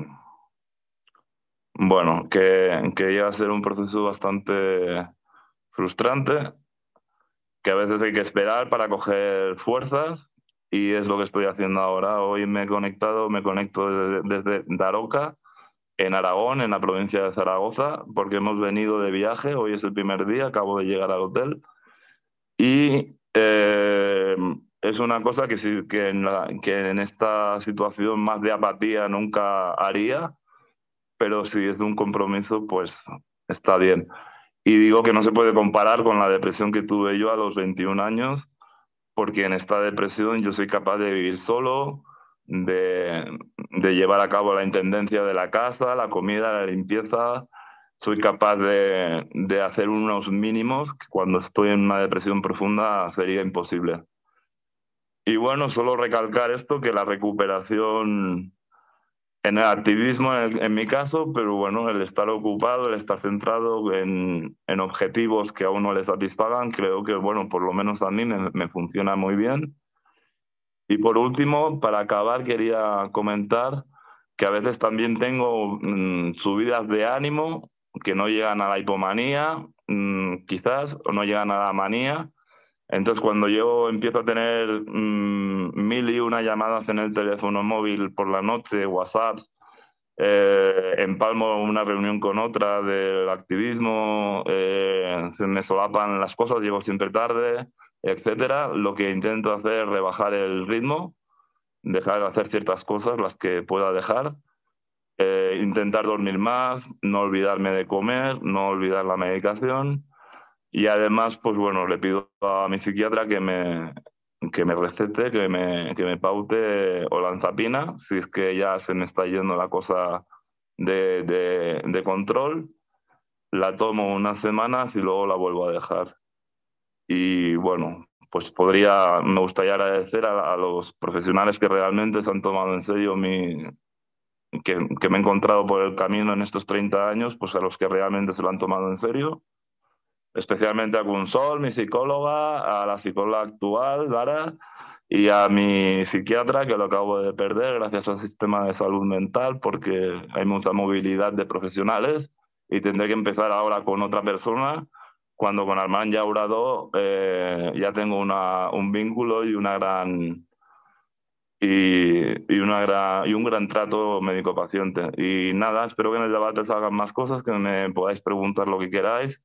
bueno, que, que llega a ser un proceso bastante frustrante, que a veces hay que esperar para coger fuerzas y es lo que estoy haciendo ahora. Hoy me he conectado, me conecto desde, desde Daroca, en Aragón, en la provincia de Zaragoza, porque hemos venido de viaje. Hoy es el primer día, acabo de llegar al hotel y eh, es una cosa que, sí, que, en la, que en esta situación más de apatía nunca haría, pero si es de un compromiso, pues está bien. Y digo que no se puede comparar con la depresión que tuve yo a los veintiún años, porque en esta depresión yo soy capaz de vivir solo, de, de llevar a cabo la intendencia de la casa, la comida, la limpieza. Soy capaz de, de hacer unos mínimos que cuando estoy en una depresión profunda sería imposible. Y bueno, solo recalcar esto, que la recuperación en el activismo, en, en mi caso, pero bueno, el estar ocupado, el estar centrado en, en objetivos que a uno le satisfagan, creo que, bueno, por lo menos a mí me, me funciona muy bien. Y por último, para acabar, quería comentar que a veces también tengo mmm, subidas de ánimo que no llegan a la hipomanía, mmm, quizás, o no llegan a la manía. Entonces, cuando yo empiezo a tener mmm, mil y una llamadas en el teléfono móvil por la noche, WhatsApp, eh, empalmo una reunión con otra del activismo, eh, se me solapan las cosas, llego siempre tarde, etcétera. Lo que intento hacer es rebajar el ritmo, dejar de hacer ciertas cosas, las que pueda dejar, eh, intentar dormir más, no olvidarme de comer, no olvidar la medicación. Y además, pues bueno, le pido a mi psiquiatra que me, que me recete, que me, que me paute olanzapina, si es que ya se me está yendo la cosa de, de, de control. La tomo unas semanas y luego la vuelvo a dejar. Y bueno, pues podría, me gustaría agradecer a, a los profesionales que realmente se han tomado en serio mi, que, que me he encontrado por el camino en estos treinta años, pues a los que realmente se lo han tomado en serio. Especialmente a Consol, mi psicóloga, a la psicóloga actual, Lara, y a mi psiquiatra, que lo acabo de perder gracias al sistema de salud mental, porque hay mucha movilidad de profesionales y tendré que empezar ahora con otra persona, cuando con Armand Llaurado eh, ya tengo una, un vínculo y una gran... Y, y, una gran, y un gran trato médico-paciente. Y nada, espero que en el debate salgan más cosas, que me podáis preguntar lo que queráis.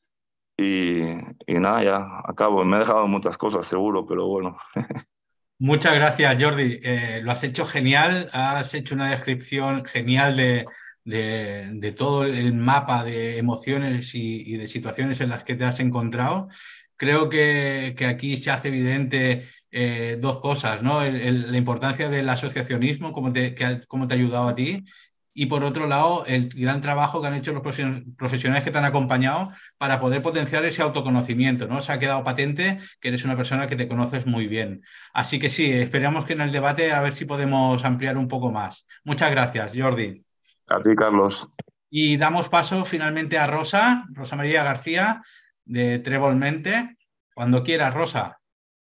Y, y nada, ya acabo. Me he dejado muchas cosas, seguro, pero bueno. Muchas gracias, Jordi. Eh, lo has hecho genial. Has hecho una descripción genial de, de, de todo el mapa de emociones y, y de situaciones en las que te has encontrado. Creo que, que aquí se hace evidente eh, dos cosas, ¿no? El, el, la importancia del asociacionismo, cómo te, que, cómo te ha ayudado a ti. Y por otro lado, el gran trabajo que han hecho los profesionales que te han acompañado para poder potenciar ese autoconocimiento, ¿no? Se ha quedado patente que eres una persona que te conoces muy bien. Así que sí, esperamos que en el debate a ver si podemos ampliar un poco más. Muchas gracias, Jordi. A ti, Carlos. Y damos paso finalmente a Rosa, Rosa María García, de Trevolmente. Cuando quieras, Rosa.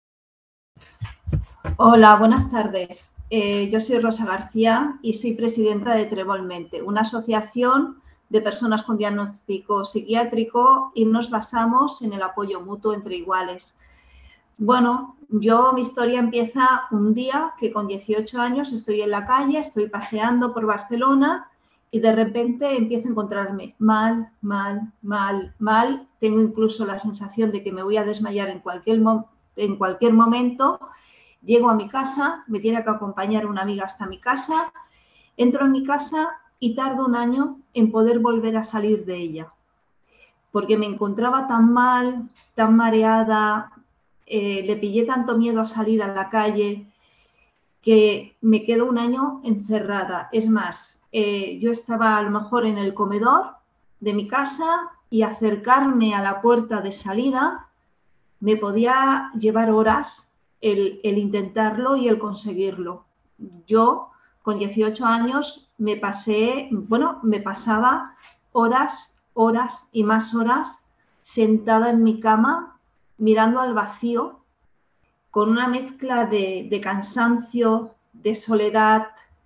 Hola, buenas tardes. Eh, yo soy Rosa García y soy presidenta de Trevolmente, una asociación de personas con diagnóstico psiquiátrico, y nos basamos en el apoyo mutuo entre iguales. Bueno, yo, mi historia empieza un día que con dieciocho años estoy en la calle, estoy paseando por Barcelona y de repente empiezo a encontrarme mal, mal, mal, mal. Tengo incluso la sensación de que me voy a desmayar en cualquier, en cualquier momento. Llego a mi casa, me tiene que acompañar una amiga hasta mi casa, entro en mi casa y tardo un año en poder volver a salir de ella, porque me encontraba tan mal, tan mareada, eh, le pillé tanto miedo a salir a la calle que me quedo un año encerrada. Es más, eh, yo estaba a lo mejor en el comedor de mi casa y acercarme a la puerta de salida me podía llevar horas el, el intentarlo y el conseguirlo. Yo, con dieciocho años, me pasé, bueno, me pasaba horas, horas y más horas sentada en mi cama, mirando al vacío, con una mezcla de, de cansancio, de soledad,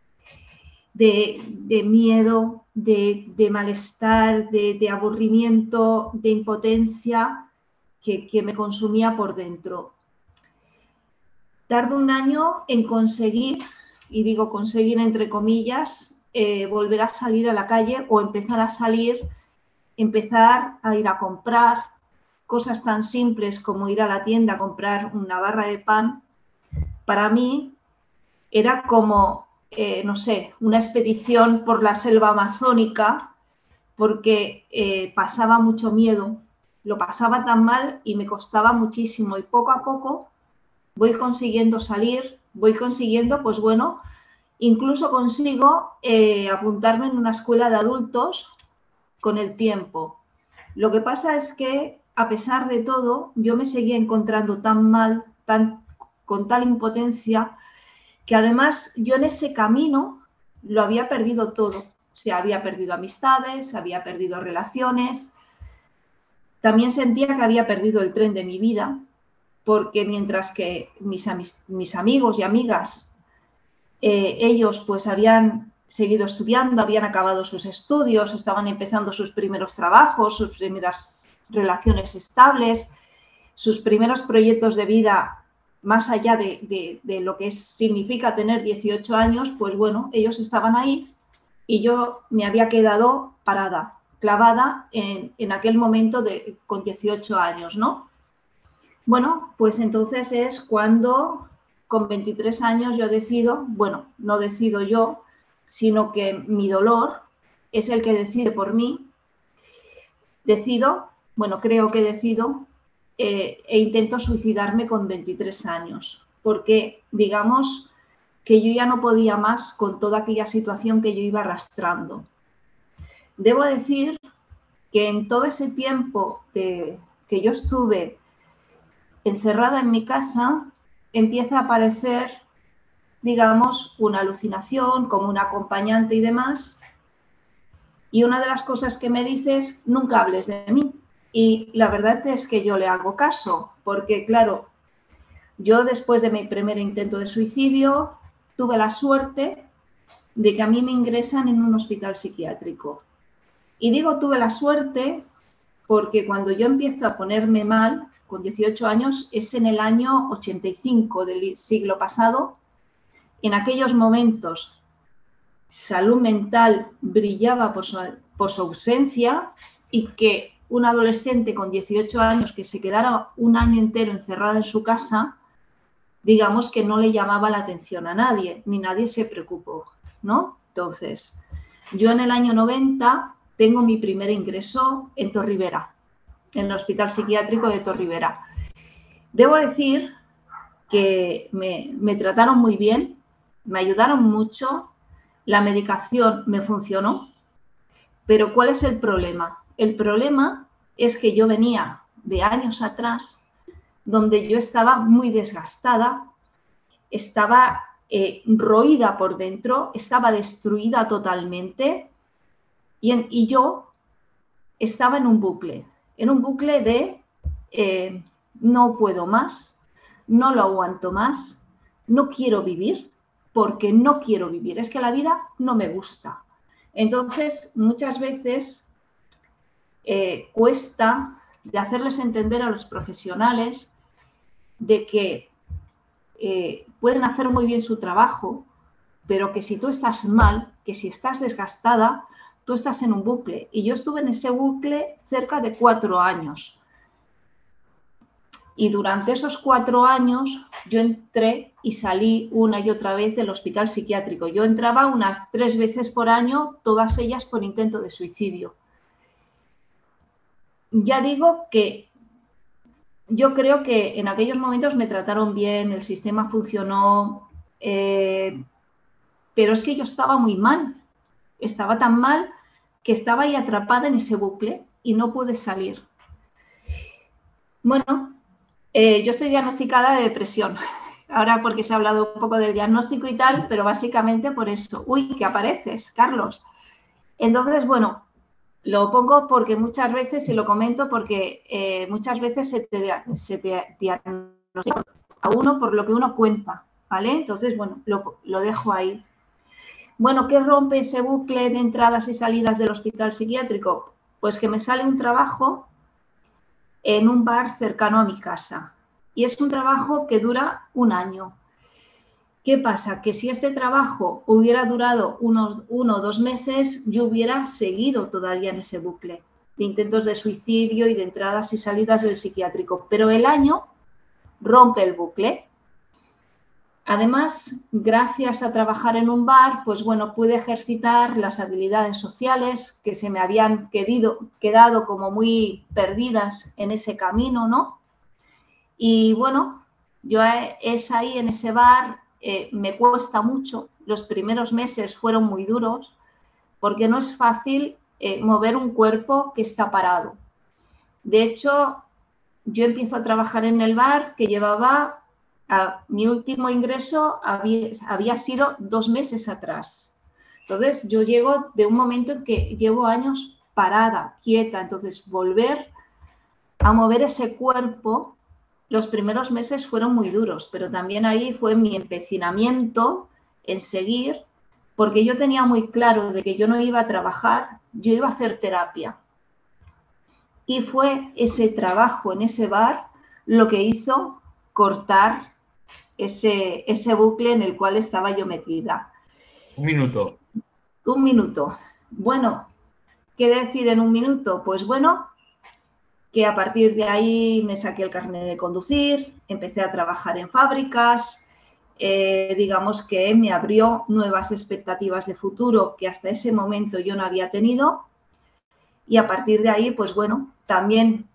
de, de miedo, de, de malestar, de, de aburrimiento, de impotencia que, que me consumía por dentro. Tardo un año en conseguir, y digo conseguir entre comillas, eh, volver a salir a la calle o empezar a salir, empezar a ir a comprar cosas tan simples como ir a la tienda a comprar una barra de pan. Para mí era como, eh, no sé, una expedición por la selva amazónica, porque eh, pasaba mucho miedo, lo pasaba tan mal y me costaba muchísimo, y poco a poco voy consiguiendo salir, voy consiguiendo, pues bueno, incluso consigo eh, apuntarme en una escuela de adultos con el tiempo. Lo que pasa es que, a pesar de todo, yo me seguía encontrando tan mal, tan, con tal impotencia, que además yo en ese camino lo había perdido todo. O sea, había perdido amistades, había perdido relaciones, también sentía que había perdido el tren de mi vida. porque mientras que mis, mis amigos y amigas, eh, ellos pues habían seguido estudiando, habían acabado sus estudios, estaban empezando sus primeros trabajos, sus primeras relaciones estables, sus primeros proyectos de vida más allá de, de, de lo que es, significa tener dieciocho años, pues bueno, ellos estaban ahí y yo me había quedado parada, clavada en, en aquel momento de, con dieciocho años, ¿no? Bueno, pues entonces es cuando con veintitrés años yo decido, bueno, no decido yo, sino que mi dolor es el que decide por mí. Decido, bueno, creo que decido eh, e intento suicidarme con veintitrés años, porque digamos que yo ya no podía más con toda aquella situación que yo iba arrastrando. Debo decir que en todo ese tiempo de, que yo estuve encerrada en mi casa, empieza a aparecer, digamos, una alucinación como un acompañante y demás. Y una de las cosas que me dice es, nunca hables de mí. Y la verdad es que yo le hago caso, porque claro, yo después de mi primer intento de suicidio, tuve la suerte de que a mí me ingresan en un hospital psiquiátrico. Y digo tuve la suerte porque cuando yo empiezo a ponerme mal, con dieciocho años, es en el año ochenta y cinco del siglo pasado. En aquellos momentos, salud mental brillaba por su, por su ausencia y que un adolescente con dieciocho años que se quedara un año entero encerrada en su casa, digamos que no le llamaba la atención a nadie, ni nadie se preocupó, ¿no? Entonces, yo en el año noventa tengo mi primer ingreso en Torribera, en el Hospital Psiquiátrico de Torribera. Debo decir que me, me trataron muy bien, me ayudaron mucho, la medicación me funcionó, pero ¿cuál es el problema? El problema es que yo venía de años atrás donde yo estaba muy desgastada, estaba eh, roída por dentro, estaba destruida totalmente y, en, y yo estaba en un bucle, en un bucle de eh, no puedo más, no lo aguanto más, no quiero vivir porque no quiero vivir, es que la vida no me gusta. Entonces, muchas veces eh, cuesta de hacerles entender a los profesionales de que eh, pueden hacer muy bien su trabajo, pero que si tú estás mal, que si estás desgastada, tú estás en un bucle. Y yo estuve en ese bucle cerca de cuatro años. Y durante esos cuatro años yo entré y salí una y otra vez del hospital psiquiátrico. Yo entraba unas tres veces por año, todas ellas por intento de suicidio. Ya digo que yo creo que en aquellos momentos me trataron bien, el sistema funcionó, eh, pero es que yo estaba muy mal. Estaba tan mal que estaba ahí atrapada en ese bucle y no pude salir. Bueno, eh, yo estoy diagnosticada de depresión. Ahora porque se ha hablado un poco del diagnóstico y tal, pero básicamente por eso. Uy, que apareces, Carlos. Entonces, bueno, lo pongo porque muchas veces, y lo comento porque eh, muchas veces se te, se te diagnostica a uno por lo que uno cuenta, ¿vale? Entonces, bueno, lo, lo dejo ahí. Bueno, ¿qué rompe ese bucle de entradas y salidas del hospital psiquiátrico? Pues que me sale un trabajo en un bar cercano a mi casa. Y es un trabajo que dura un año. ¿Qué pasa? Que si este trabajo hubiera durado unos uno o dos meses, yo hubiera seguido todavía en ese bucle de intentos de suicidio y de entradas y salidas del psiquiátrico. Pero el año rompe el bucle. Además, gracias a trabajar en un bar, pues bueno, pude ejercitar las habilidades sociales que se me habían quedado, quedado como muy perdidas en ese camino, ¿no? Y bueno, yo es ahí en ese bar, eh, me cuesta mucho. Los primeros meses fueron muy duros porque no es fácil eh, mover un cuerpo que está parado. De hecho, yo empiezo a trabajar en el bar que llevaba... A, mi último ingreso había, había sido dos meses atrás. Entonces, yo llego de un momento en que llevo años parada, quieta. Entonces, volver a mover ese cuerpo los primeros meses fueron muy duros, pero también ahí fue mi empecinamiento en seguir, porque yo tenía muy claro de que yo no iba a trabajar, yo iba a hacer terapia. Y fue ese trabajo en ese bar lo que hizo cortar ese, ese bucle en el cual estaba yo metida. Un minuto. Un minuto. Bueno, ¿qué decir en un minuto? Pues bueno, que a partir de ahí me saqué el carnet de conducir, empecé a trabajar en fábricas, eh, digamos que me abrió nuevas expectativas de futuro que hasta ese momento yo no había tenido. Y a partir de ahí, pues bueno, también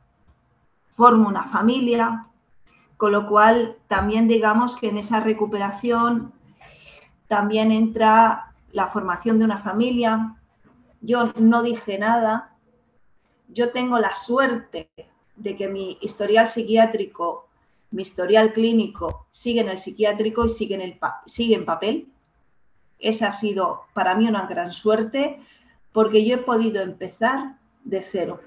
formo una familia, con lo cual también digamos que en esa recuperación también entra la formación de una familia. Yo no dije nada, yo tengo la suerte de que mi historial psiquiátrico, mi historial clínico sigue en el psiquiátrico y sigue en, el pa- sigue en papel. Esa ha sido para mí una gran suerte porque yo he podido empezar de cero,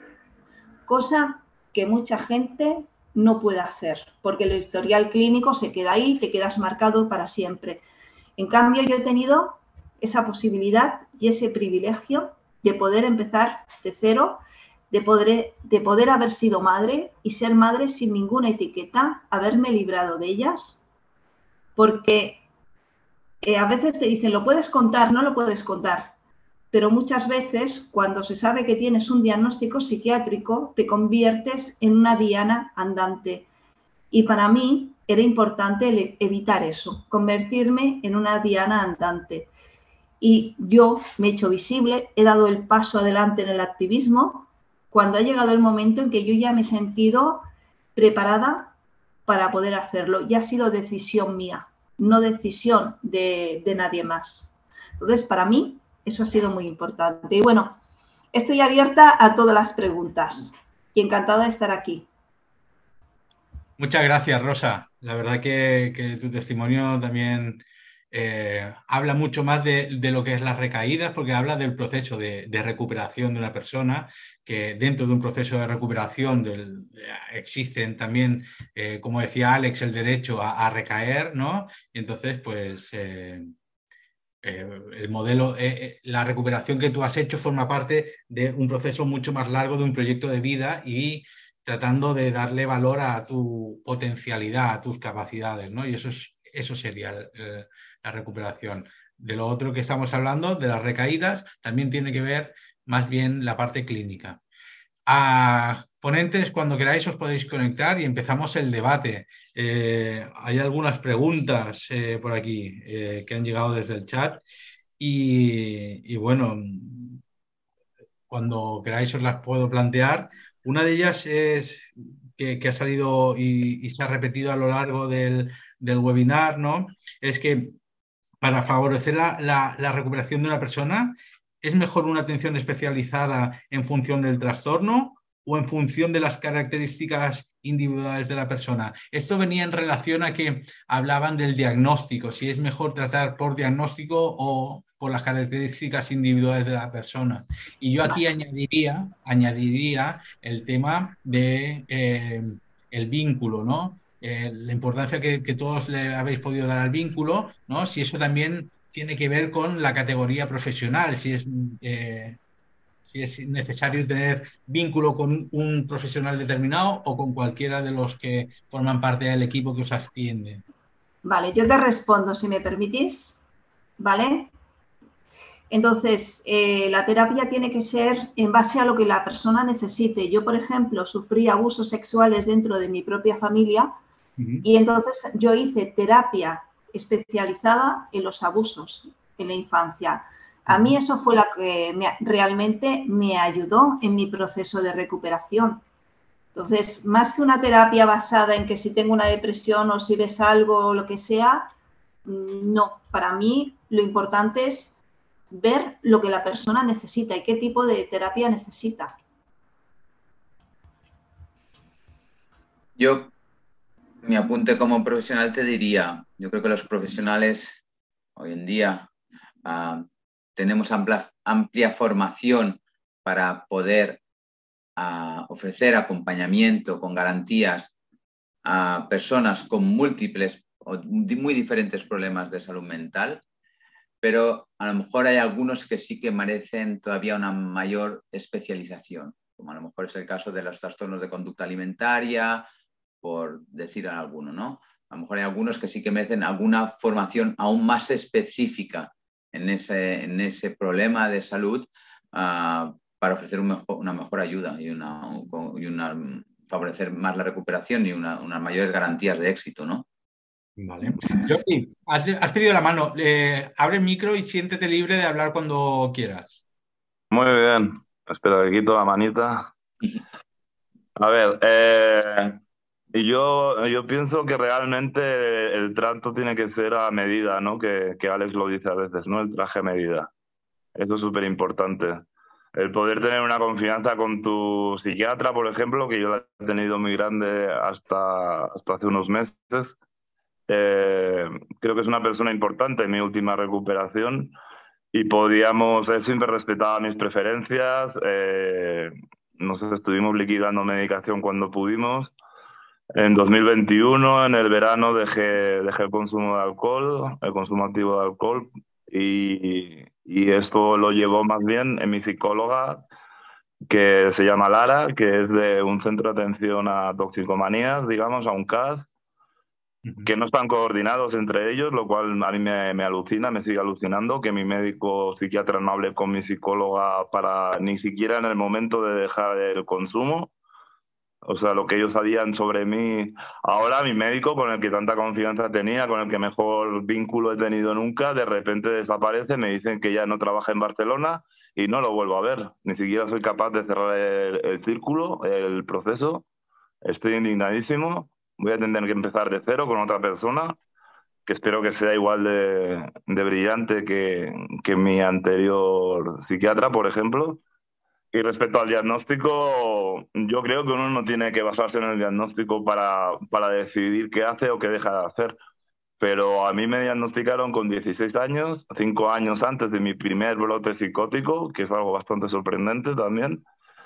cosa que mucha gente no puede hacer, porque el historial clínico se queda ahí, te quedas marcado para siempre. En cambio, yo he tenido esa posibilidad y ese privilegio de poder empezar de cero, de poder, de poder haber sido madre y ser madre sin ninguna etiqueta, haberme librado de ellas, porque eh, a veces te dicen, lo puedes contar, no lo puedes contar. Pero muchas veces, cuando se sabe que tienes un diagnóstico psiquiátrico, te conviertes en una diana andante. Y para mí era importante evitar eso, convertirme en una diana andante. Y yo me he hecho visible, he dado el paso adelante en el activismo, cuando ha llegado el momento en que yo ya me he sentido preparada para poder hacerlo. Y ha sido decisión mía, no decisión de, de nadie más. Entonces, para mí, eso ha sido muy importante. Y bueno, estoy abierta a todas las preguntas y encantada de estar aquí. Muchas gracias, Rosa. La verdad que, que tu testimonio también eh, habla mucho más de, de lo que es las recaídas, porque habla del proceso de, de recuperación de una persona, que dentro de un proceso de recuperación del, existen también, eh, como decía Alex, el derecho a, a recaer, ¿no? Y entonces, pues... Eh, Eh, el modelo, eh, la recuperación que tú has hecho forma parte de un proceso mucho más largo de un proyecto de vida y tratando de darle valor a tu potencialidad, a tus capacidades, ¿no? Y eso, es, eso sería eh, la recuperación. De lo otro que estamos hablando, de las recaídas, también tiene que ver más bien la parte clínica. A ponentes, cuando queráis os podéis conectar y empezamos el debate. Eh, hay algunas preguntas eh, por aquí eh, que han llegado desde el chat y, y bueno, cuando queráis os las puedo plantear. Una de ellas es que, que ha salido y, y se ha repetido a lo largo del, del webinar, ¿no? Es que para favorecer la, la, la recuperación de una persona, ¿es mejor una atención especializada en función del trastorno o en función de las características individuales de la persona? Esto venía en relación a que hablaban del diagnóstico, si es mejor tratar por diagnóstico o por las características individuales de la persona. Y yo aquí Vale. añadiría, añadiría el tema de eh, el vínculo, ¿no? Eh, la importancia que, que todos le habéis podido dar al vínculo, ¿no? Si eso también tiene que ver con la categoría profesional, si es, eh, si es necesario tener vínculo con un profesional determinado o con cualquiera de los que forman parte del equipo que os atiende. Vale, yo te respondo, si me permitís, ¿vale? Entonces, eh, la terapia tiene que ser en base a lo que la persona necesite. Yo, por ejemplo, sufrí abusos sexuales dentro de mi propia familia uh-huh. y entonces yo hice terapia especializada en los abusos en la infancia. A mí eso fue lo que me, realmente me ayudó en mi proceso de recuperación. Entonces, más que una terapia basada en que si tengo una depresión o si ves algo o lo que sea, no. Para mí lo importante es ver lo que la persona necesita y qué tipo de terapia necesita. Yo, mi apunte como profesional te diría, yo creo que los profesionales hoy en día uh, tenemos amplia, amplia formación para poder uh, ofrecer acompañamiento con garantías a personas con múltiples o muy diferentes problemas de salud mental, pero a lo mejor hay algunos que sí que merecen todavía una mayor especialización, como a lo mejor es el caso de los trastornos de conducta alimentaria, por decir alguno, ¿no? A lo mejor hay algunos que sí que merecen alguna formación aún más específica en ese, en ese problema de salud uh, para ofrecer un mejor, una mejor ayuda y, una, y una, favorecer más la recuperación y una, unas mayores garantías de éxito, ¿no? Vale. Jordi, has, has pedido la mano. Eh, abre el micro y siéntete libre de hablar cuando quieras. Muy bien. Espera, que quito la manita. A ver, eh, yo, yo pienso que realmente el trato tiene que ser a medida, ¿no? Que, que Alex lo dice a veces, ¿no? El traje a medida. Eso es súper importante. El poder tener una confianza con tu psiquiatra, por ejemplo, que yo la he tenido muy grande hasta, hasta hace unos meses. Eh, creo que es una persona importante en mi última recuperación y podíamos, él siempre respetaba mis preferencias, eh, nos estuvimos liquidando medicación cuando pudimos. En dos mil veintiuno, en el verano, dejé, dejé el consumo de alcohol, el consumo activo de alcohol, y, y esto lo llevó más bien en mi psicóloga, que se llama Lara, que es de un centro de atención a toxicomanías, digamos, a un C A S, que no están coordinados entre ellos, lo cual a mí me, me alucina, me sigue alucinando que mi médico psiquiatra no hable con mi psicóloga para ni siquiera en el momento de dejar el consumo. O sea, lo que ellos sabían sobre mí. Ahora mi médico, con el que tanta confianza tenía, con el que mejor vínculo he tenido nunca, de repente desaparece, me dicen que ya no trabaja en Barcelona y no lo vuelvo a ver. Ni siquiera soy capaz de cerrar el, el círculo, el proceso. Estoy indignadísimo. Voy a tener que empezar de cero con otra persona, que espero que sea igual de, de brillante que, que mi anterior psiquiatra, por ejemplo. Y respecto al diagnóstico, yo creo que uno no tiene que basarse en el diagnóstico para, para decidir qué hace o qué deja de hacer. Pero a mí me diagnosticaron con dieciséis años, cinco años antes de mi primer brote psicótico, que es algo bastante sorprendente también.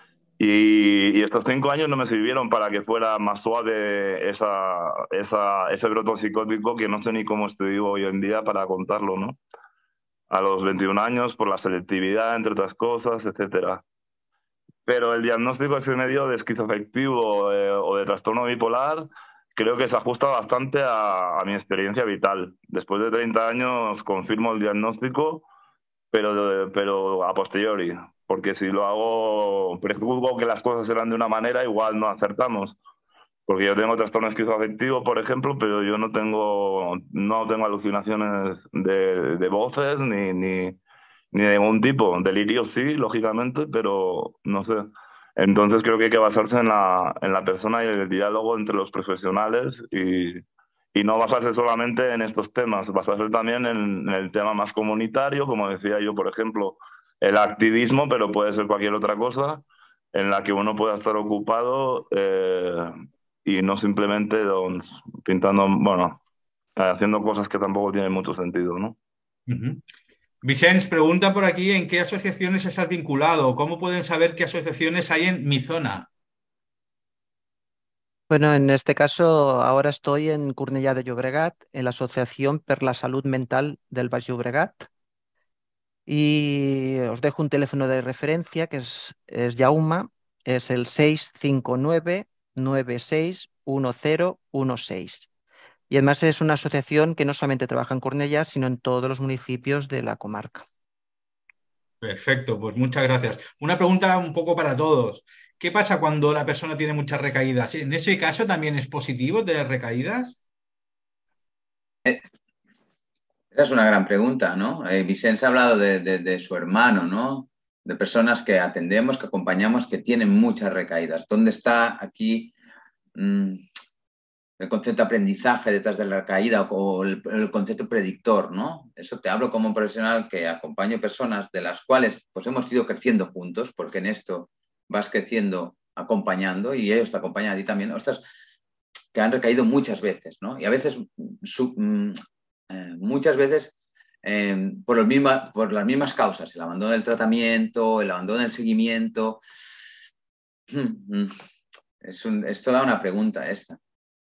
Y, y estos cinco años no me sirvieron para que fuera más suave esa, esa, ese brote psicótico, que no sé ni cómo estoy vivo hoy en día para contarlo, ¿no? A los veintiún años, por la selectividad, entre otras cosas, etcétera. Pero el diagnóstico ese medio de esquizoafectivo eh, o de trastorno bipolar creo que se ajusta bastante a, a mi experiencia vital. Después de treinta años confirmo el diagnóstico, pero, pero a posteriori, porque si lo hago, prejuzgo que las cosas serán de una manera, igual no acertamos. Porque yo tengo trastorno esquizoafectivo, por ejemplo, pero yo no tengo, no tengo alucinaciones de, de voces ni, ni, ni de ningún tipo. Delirio sí, lógicamente, pero no sé. Entonces creo que hay que basarse en la, en la persona y el diálogo entre los profesionales y, y no basarse solamente en estos temas, basarse también en, en el tema más comunitario, como decía yo, por ejemplo, el activismo, pero puede ser cualquier otra cosa en la que uno pueda estar ocupado eh, y no simplemente don, pintando, bueno, haciendo cosas que tampoco tienen mucho sentido, ¿no? Uh-huh. Vicens pregunta por aquí en qué asociaciones estás vinculado, cómo pueden saber qué asociaciones hay en mi zona. Bueno, en este caso ahora estoy en Cornellà de Llobregat, en la Asociación per la Salud Mental del Baix Llobregat, y os dejo un teléfono de referencia que es, es Jaume, es el seis cinco nueve, nueve seis uno cero uno seis. Y además es una asociación que no solamente trabaja en Cornellà, sino en todos los municipios de la comarca. Perfecto, pues muchas gracias. Una pregunta un poco para todos. ¿Qué pasa cuando la persona tiene muchas recaídas? ¿En ese caso también es positivo tener recaídas? Eh, esa es una gran pregunta, ¿no? Eh, Vicens ha hablado de, de, de su hermano, ¿no? De personas que atendemos, que acompañamos, que tienen muchas recaídas. ¿Dónde está aquí mmm, el concepto de aprendizaje detrás de la recaída o el, el concepto predictor, ¿no? Eso te hablo como un profesional que acompaño personas de las cuales pues hemos ido creciendo juntos, porque en esto vas creciendo acompañando y ellos te acompañan a ti también. Ostras, que han recaído muchas veces, ¿no? Y a veces, su, eh, muchas veces, eh, por, los misma, por las mismas causas, el abandono del tratamiento, el abandono del seguimiento. Es, un, es toda una pregunta esta.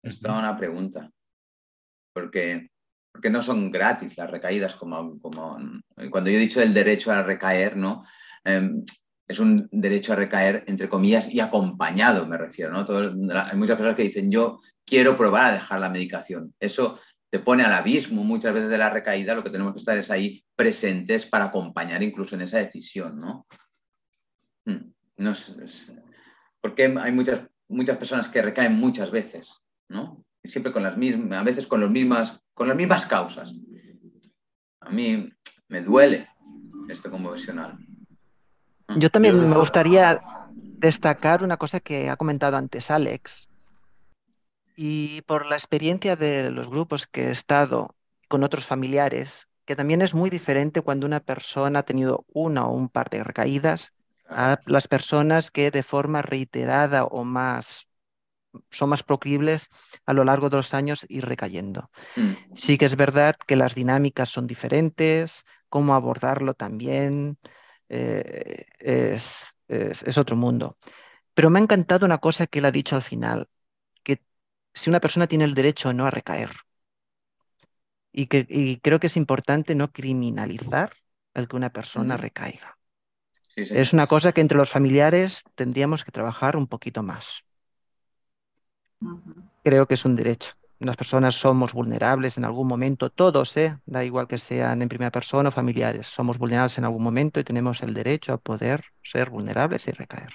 Es toda una pregunta. Porque, porque no son gratis las recaídas, como, como cuando yo he dicho el derecho a recaer, ¿no? Eh, es un derecho a recaer, entre comillas, y acompañado, me refiero, ¿no? Todo, hay muchas personas que dicen, yo quiero probar a dejar la medicación. Eso te pone al abismo muchas veces de la recaída. Lo que tenemos que estar es ahí presentes para acompañar incluso en esa decisión, ¿no? No sé, porque hay muchas, muchas personas que recaen muchas veces, ¿no? Y siempre con las mismas, a veces con, los mismas, con las mismas causas. A mí me duele esto como profesional. Yo también me gustaría destacar una cosa que ha comentado antes Alex, y por la experiencia de los grupos que he estado con otros familiares, que también es muy diferente cuando una persona ha tenido una o un par de recaídas a las personas que de forma reiterada o más son más proclives a lo largo de los años ir recayendo. Mm. Sí que es verdad que las dinámicas son diferentes, cómo abordarlo también eh, es, es, es otro mundo. Pero me ha encantado una cosa que él ha dicho al final, que si una persona tiene el derecho o no a recaer. Y, que, y creo que es importante no criminalizar el que una persona Mm-hmm. recaiga. Sí, señor. Es una cosa que entre los familiares tendríamos que trabajar un poquito más. Uh-huh. Creo que es un derecho. Las personas somos vulnerables en algún momento, todos, ¿eh? Da igual que sean en primera persona o familiares, somos vulnerables en algún momento y tenemos el derecho a poder ser vulnerables y recaer.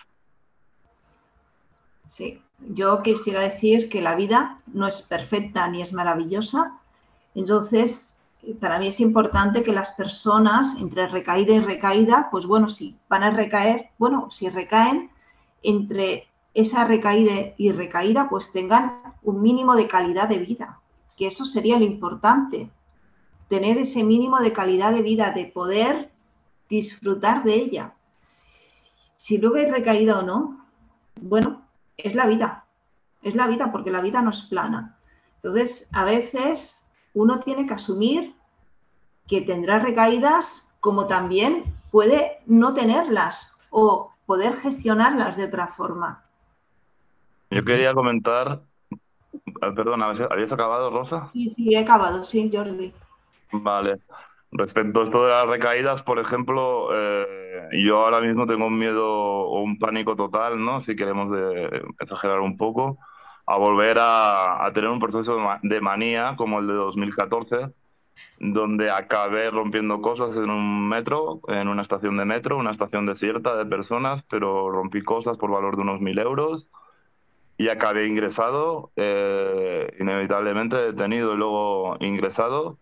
Sí, yo quisiera decir que la vida no es perfecta ni es maravillosa, entonces para mí es importante que las personas entre recaída y recaída, pues bueno, si van a recaer, bueno, si recaen, entre esa recaída y recaída, pues tengan un mínimo de calidad de vida, que eso sería lo importante, tener ese mínimo de calidad de vida, de poder disfrutar de ella. Si luego hay recaída o no, bueno, es la vida, es la vida porque la vida no es plana. Entonces, a veces uno tiene que asumir que tendrá recaídas como también puede no tenerlas o poder gestionarlas de otra forma. Yo quería comentar, perdón, ¿habías acabado, Rosa? Sí, sí, he acabado, sí, Jordi. Vale. Respecto a esto de las recaídas, por ejemplo, eh, yo ahora mismo tengo un miedo o un pánico total, ¿no? Si queremos de, exagerar un poco, a volver a, a tener un proceso de, ma de manía como el de dos mil catorce, donde acabé rompiendo cosas en un metro, en una estación de metro, una estación desierta de personas, pero rompí cosas por valor de unos mil euros y acabé ingresado, eh, inevitablemente detenido y luego ingresado.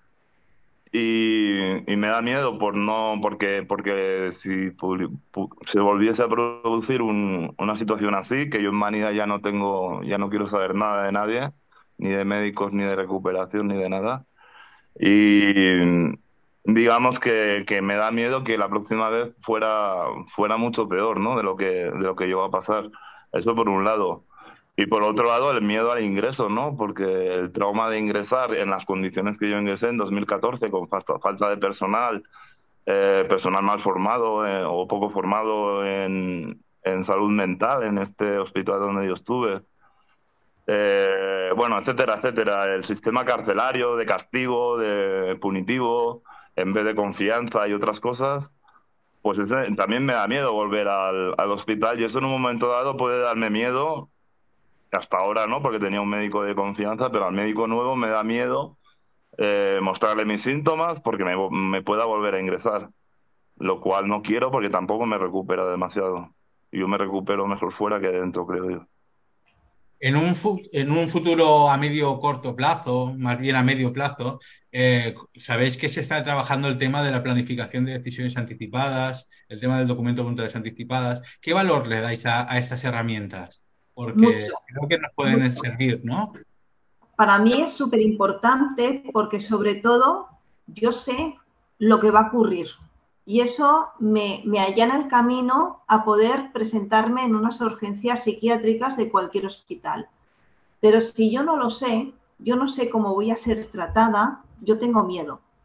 Y, y me da miedo por no, porque, porque si se volviese a producir un, una situación así, que yo en manía ya no tengo, ya no quiero saber nada de nadie, ni de médicos, ni de recuperación, ni de nada. Y digamos que, que me da miedo que la próxima vez fuera, fuera mucho peor, ¿no? De lo que, de lo que llegó a pasar. Eso por un lado. Y por otro lado, el miedo al ingreso, ¿no? Porque el trauma de ingresar en las condiciones que yo ingresé en dos mil catorce, con falta, falta de personal, eh, personal mal formado eh, o poco formado en, en salud mental en este hospital donde yo estuve, eh, bueno, etcétera, etcétera. El sistema carcelario de castigo, de punitivo, en vez de confianza y otras cosas, pues ese, también me da miedo volver al, al hospital y eso en un momento dado puede darme miedo. Hasta ahora no, porque tenía un médico de confianza, pero al médico nuevo me da miedo eh, mostrarle mis síntomas porque me, me pueda volver a ingresar, lo cual no quiero porque tampoco me recupera demasiado. Yo me recupero mejor fuera que dentro, creo yo. En un, en un futuro a medio o corto plazo, más bien a medio plazo, eh, sabéis que se está trabajando el tema de la planificación de decisiones anticipadas, el tema del documento de voluntades anticipadas. ¿Qué valor le dais a, a estas herramientas? Porque Mucho. creo que nos pueden mucho. servir, ¿no? Para mí es súper importante porque sobre todo yo sé lo que va a ocurrir y eso me, me allana el camino a poder presentarme en unas urgencias psiquiátricas de cualquier hospital. Pero si yo no lo sé, yo no sé cómo voy a ser tratada, yo tengo miedo.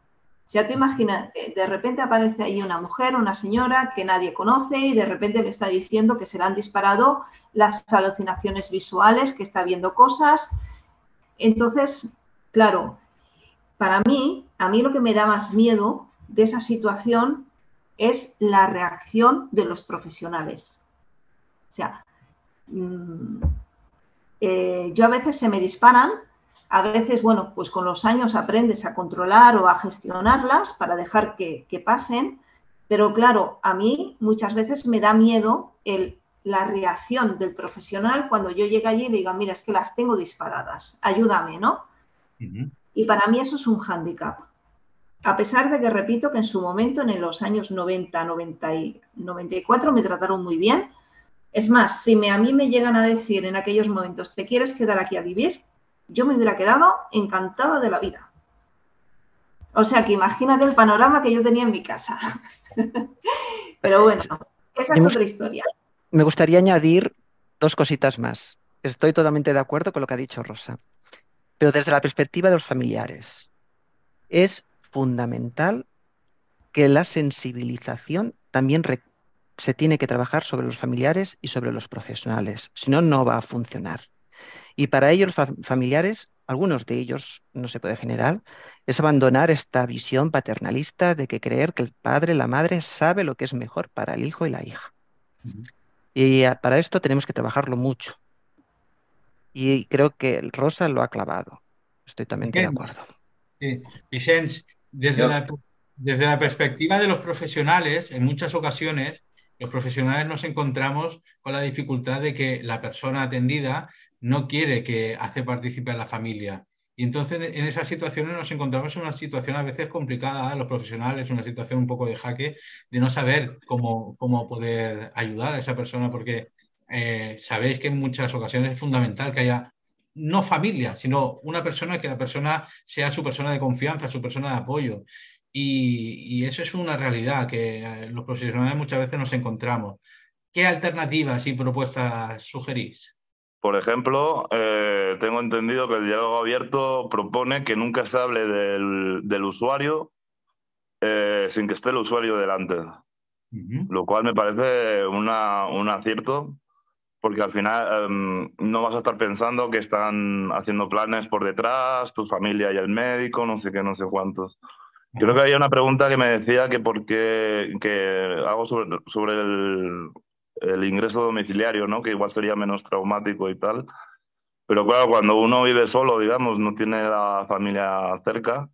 O sea, tú imagínate, de repente aparece ahí una mujer, una señora que nadie conoce y de repente le está diciendo que se le han disparado las alucinaciones visuales, que está viendo cosas. Entonces, claro, para mí, a mí lo que me da más miedo de esa situación es la reacción de los profesionales. O sea, mmm, eh, yo a veces se me disparan, a veces, bueno, pues con los años aprendes a controlar o a gestionarlas para dejar que, que pasen, pero claro, a mí muchas veces me da miedo el, la reacción del profesional cuando yo llegue allí y le diga, mira, es que las tengo disparadas, ayúdame, ¿no? Uh-huh. Y para mí eso es un hándicap. A pesar de que, repito, que en su momento, en los años noventa, noventa y noventa y cuatro, me trataron muy bien. Es más, si me, a mí me llegan a decir en aquellos momentos, ¿te quieres quedar aquí a vivir? Yo me hubiera quedado encantada de la vida. O sea que imagínate el panorama que yo tenía en mi casa. Pero bueno, esa es otra historia. Me gustaría añadir dos cositas más. Estoy totalmente de acuerdo con lo que ha dicho Rosa. Pero desde la perspectiva de los familiares, es fundamental que la sensibilización también se tiene que trabajar sobre los familiares y sobre los profesionales. Si no, no va a funcionar. Y para ello, los fa familiares, algunos de ellos, no se puede generar, es abandonar esta visión paternalista de que creer que el padre, la madre, sabe lo que es mejor para el hijo y la hija. Uh-huh. Y para esto tenemos que trabajarlo mucho. Y creo que Rosa lo ha clavado. Estoy totalmente de acuerdo. Sí. Vicens, desde la, desde la perspectiva de los profesionales, en muchas ocasiones, los profesionales nos encontramos con la dificultad de que la persona atendida no quiere que hace partícipe a la familia. Y entonces en esas situaciones nos encontramos en una situación a veces complicada, los profesionales, una situación un poco de jaque, de no saber cómo, cómo poder ayudar a esa persona, porque eh, sabéis que en muchas ocasiones es fundamental que haya no familia, sino una persona que la persona sea su persona de confianza, su persona de apoyo. Y, y eso es una realidad que los profesionales muchas veces nos encontramos. ¿Qué alternativas y propuestas sugerís? Por ejemplo, eh, tengo entendido que el diálogo abierto propone que nunca se hable del, del usuario eh, sin que esté el usuario delante. Uh-huh. Lo cual me parece una, un acierto, porque al final um, no vas a estar pensando que están haciendo planes por detrás, tu familia y el médico, no sé qué, no sé cuántos. Uh-huh. Creo que había una pregunta que me decía que por qué que hago sobre, sobre el... el ingreso domiciliario, ¿no? Que igual sería menos traumático y tal. Pero claro, cuando uno vive solo, digamos, no tiene la familia cerca,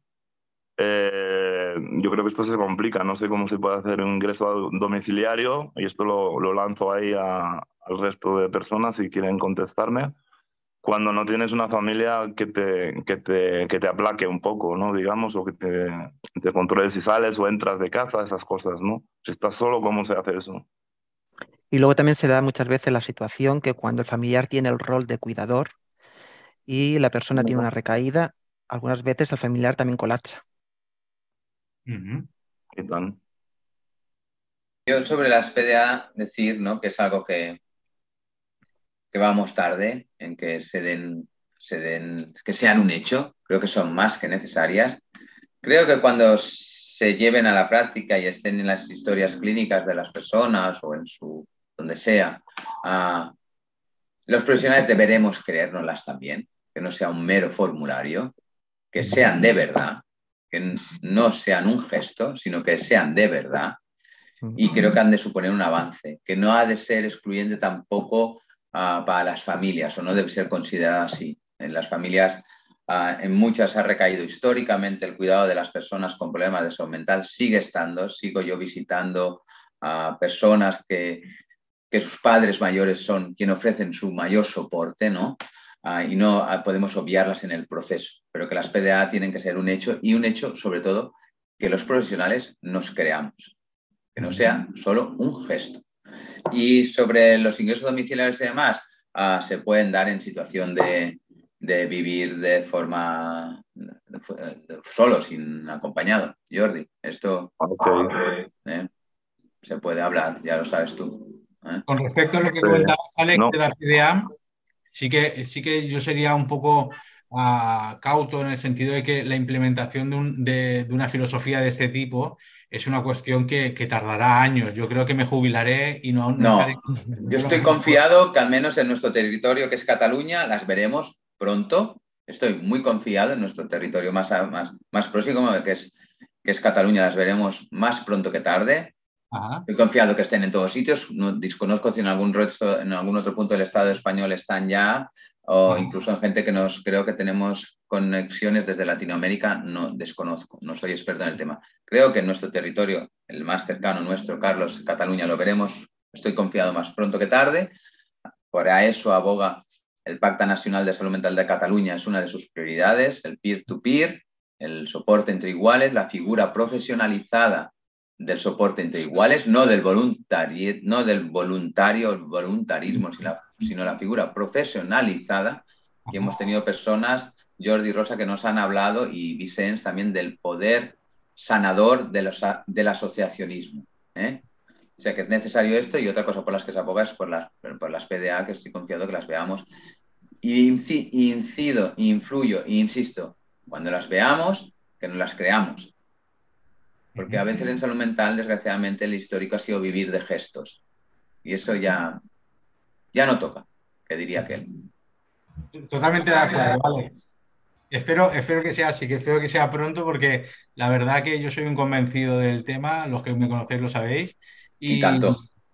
eh, yo creo que esto se complica. No sé cómo se puede hacer un ingreso domiciliario, y esto lo, lo lanzo ahí a, al resto de personas si quieren contestarme, cuando no tienes una familia que te, que te, que te aplaque un poco, ¿no? Digamos, o que te, te controle si sales o entras de casa, esas cosas, ¿no? Si estás solo, ¿cómo se hace eso? Y luego también se da muchas veces la situación que cuando el familiar tiene el rol de cuidador y la persona tiene una recaída, algunas veces el familiar también colapsa. Uh-huh. ¿Qué tal? Yo sobre las P D A decir, ¿no?, que es algo que, que vamos tarde en que se den, se den, que sean un hecho. Creo que son más que necesarias. Creo que cuando se lleven a la práctica y estén en las historias clínicas de las personas o en su donde sea, uh, los profesionales deberemos creérnoslas también, que no sea un mero formulario, que sean de verdad, que no sean un gesto, sino que sean de verdad. Y creo que han de suponer un avance, que no ha de ser excluyente tampoco uh, para las familias, o no debe ser considerado así. En las familias, uh, en muchas ha recaído históricamente el cuidado de las personas con problemas de salud mental, sigue estando, sigo yo visitando a uh, personas que, que sus padres mayores son quienes ofrecen su mayor soporte, ¿no? Uh, y no uh, podemos obviarlas en el proceso, pero que las P D A tienen que ser un hecho, y un hecho, sobre todo, que los profesionales nos creamos. Que no sea solo un gesto. Y sobre los ingresos domiciliarios y demás, uh, se pueden dar en situación de, de vivir de forma de, de, solo, sin acompañado. Jordi, esto okay. eh, se puede hablar, ya lo sabes tú. ¿eh? Con respecto a lo que comentaba Alex no. de la P D A, sí que, sí que yo sería un poco uh, cauto en el sentido de que la implementación de, un, de, de una filosofía de este tipo es una cuestión que, que tardará años. Yo creo que me jubilaré y no, no No, estaré... yo estoy confiado que al menos en nuestro territorio, que es Cataluña, las veremos pronto. Estoy muy confiado en nuestro territorio más, más, más próximo, que es, que es Cataluña, las veremos más pronto que tarde. Ajá. Estoy confiado que estén en todos sitios. No, desconozco si en algún, resto, en algún otro punto del Estado español están ya, o Ajá. incluso en gente que nos creo que tenemos conexiones desde Latinoamérica, no desconozco, no soy experto en el tema. Creo que en nuestro territorio, el más cercano nuestro, Carlos, Cataluña, lo veremos. Estoy confiado más pronto que tarde. Por eso aboga el Pacto Nacional de Salud Mental de Cataluña, es una de sus prioridades, el peer-to-peer, el soporte entre iguales, la figura profesionalizada del soporte entre iguales, no del voluntario, no del voluntario, el voluntarismo, sino la, sino la figura profesionalizada. Y hemos tenido personas, Jordi y Rosa, que nos han hablado, y Vicens también, del poder sanador de los, del asociacionismo. ¿eh? O sea que es necesario esto, y otra cosa por las que se aboga es por las, por las P D A, que estoy confiado que las veamos. Y incido, influyo e insisto, cuando las veamos, que no las creamos. Porque a veces en salud mental, desgraciadamente, el histórico ha sido vivir de gestos. Y eso ya, ya no toca, que diría aquel. Totalmente de acuerdo, Alex. Espero, espero que sea así, que espero que sea pronto, porque la verdad que yo soy un convencido del tema, los que me conocéis lo sabéis. Y, y tanto.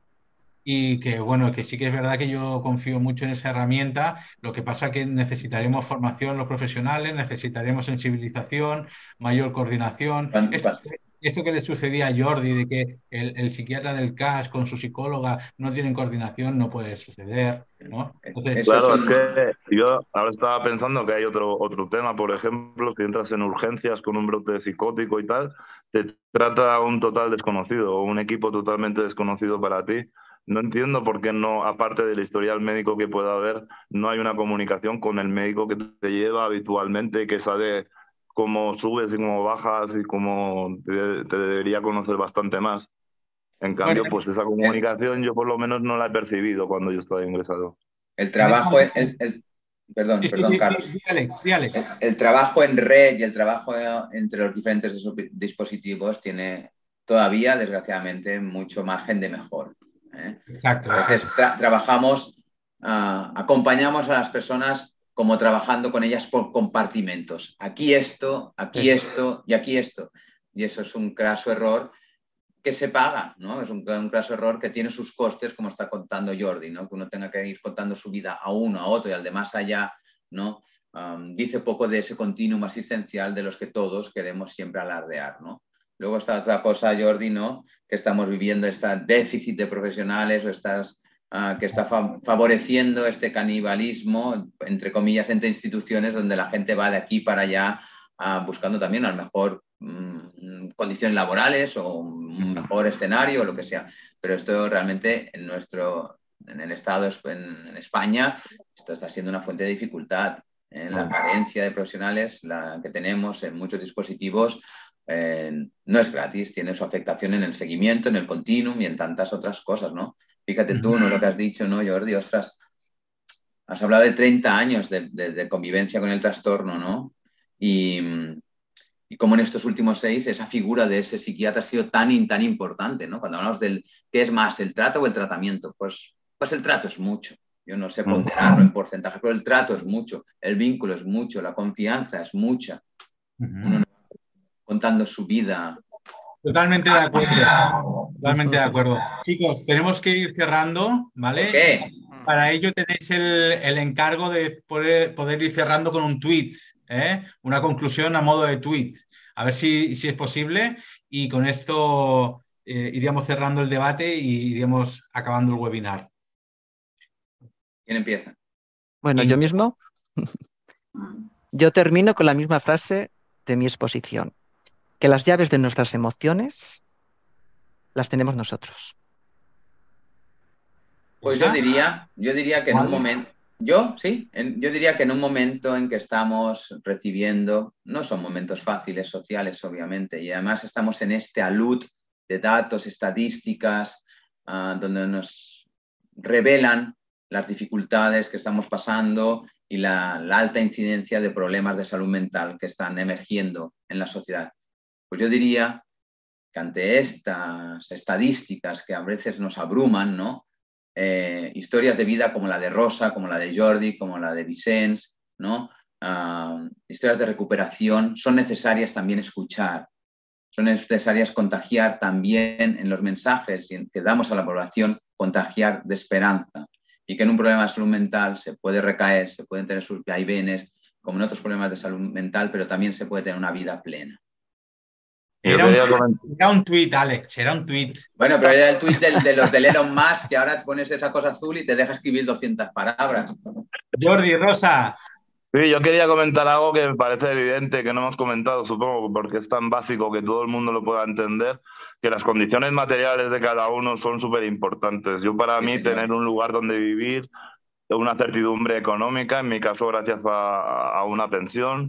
Y que bueno, que sí que es verdad que yo confío mucho en esa herramienta. Lo que pasa es que necesitaremos formación los profesionales, necesitaremos sensibilización, mayor coordinación. ¿Cuánto, Esto, cuánto? esto que le sucedía a Jordi, de que el, el psiquiatra del C A S con su psicóloga no tienen coordinación, no puede suceder, ¿no? Entonces, claro, es, un... es que yo ahora estaba pensando que hay otro, otro tema, por ejemplo, si entras en urgencias con un brote psicótico y tal, te trata un total desconocido o un equipo totalmente desconocido para ti. No entiendo por qué no, aparte del historial médico que pueda haber, no hay una comunicación con el médico que te lleva habitualmente, que sabe cómo subes y cómo bajas y cómo te, te debería conocer bastante más. En cambio, bueno, pues esa comunicación yo por lo menos no la he percibido cuando yo estaba ingresado. El trabajo, el, el, el, perdón, sí, perdón, sí, Carlos. Sí, dale, dale. El, el trabajo en red y el trabajo entre los diferentes dispositivos tiene todavía, desgraciadamente, mucho margen de mejora. ¿eh? Exacto. Entonces, tra trabajamos, uh, acompañamos a las personas como trabajando con ellas por compartimentos. Aquí esto, aquí sí. esto y aquí esto. Y eso es un craso error que se paga, ¿no? Es un, un craso error que tiene sus costes, como está contando Jordi, ¿no? Que uno tenga que ir contando su vida a uno, a otro y al de más allá, ¿no? Um, dice poco de ese continuum asistencial de los que todos queremos siempre alardear, ¿no? Luego está otra cosa, Jordi, ¿no? Que estamos viviendo este déficit de profesionales o estas, uh, que está fa favoreciendo este canibalismo, entre comillas, entre instituciones donde la gente va de aquí para allá uh, buscando también a lo mejor um, condiciones laborales o un mejor escenario o lo que sea. Pero esto realmente en nuestro, en el Estado, en, en España, esto está siendo una fuente de dificultad. ¿eh? La carencia de profesionales la que tenemos en muchos dispositivos eh, no es gratis, tiene su afectación en el seguimiento, en el continuum y en tantas otras cosas, ¿no? Fíjate tú, ¿no? Lo que has dicho, ¿no, Jordi? Ostras, has hablado de treinta años de, de, de convivencia con el trastorno, ¿no? Y, y como en estos últimos seis, esa figura de ese psiquiatra ha sido tan, tan importante, ¿no? Cuando hablamos del ¿qué es más, el trato o el tratamiento? Pues, pues el trato es mucho. Yo no sé ponderarlo en porcentaje, pero el trato es mucho, el vínculo es mucho, la confianza es mucha. Uno no contando su vida. Totalmente de acuerdo. Totalmente de acuerdo. Chicos, tenemos que ir cerrando, ¿vale? ¿Por qué? Para ello tenéis el, el encargo de poder, poder ir cerrando con un tweet, ¿eh? Una conclusión a modo de tweet. A ver si, si es posible, y con esto eh, iríamos cerrando el debate y iríamos acabando el webinar. ¿Quién empieza? Bueno, ¿Quién? yo mismo. Yo termino con la misma frase de mi exposición, que las llaves de nuestras emociones las tenemos nosotros. Pues yo diría, yo diría que en un momento, yo sí, en, yo diría que en un momento en que estamos recibiendo, no son momentos fáciles sociales, obviamente, y además estamos en este alud de datos, estadísticas, uh, donde nos revelan las dificultades que estamos pasando y la, la alta incidencia de problemas de salud mental que están emergiendo en la sociedad. Pues yo diría que ante estas estadísticas que a veces nos abruman, ¿no? Eh, historias de vida como la de Rosa, como la de Jordi, como la de Vicens, ¿no? Uh, historias de recuperación, son necesarias también escuchar, son necesarias contagiar también en los mensajes que damos a la población, contagiar de esperanza, y que en un problema de salud mental se puede recaer, se pueden tener sus vaivenes, como en otros problemas de salud mental, pero también se puede tener una vida plena. Era un, era un tuit, Alex, era un tuit. Bueno, pero era el tuit de, de los de Elon Musk, que ahora pones esa cosa azul y te deja escribir doscientas palabras. Jordi, Rosa. Sí, yo quería comentar algo que me parece evidente, que no hemos comentado, supongo, porque es tan básico que todo el mundo lo pueda entender, que las condiciones materiales de cada uno son súper importantes. Yo, para sí, mí, señor. Tener un lugar donde vivir, una certidumbre económica, en mi caso gracias a, a una pensión,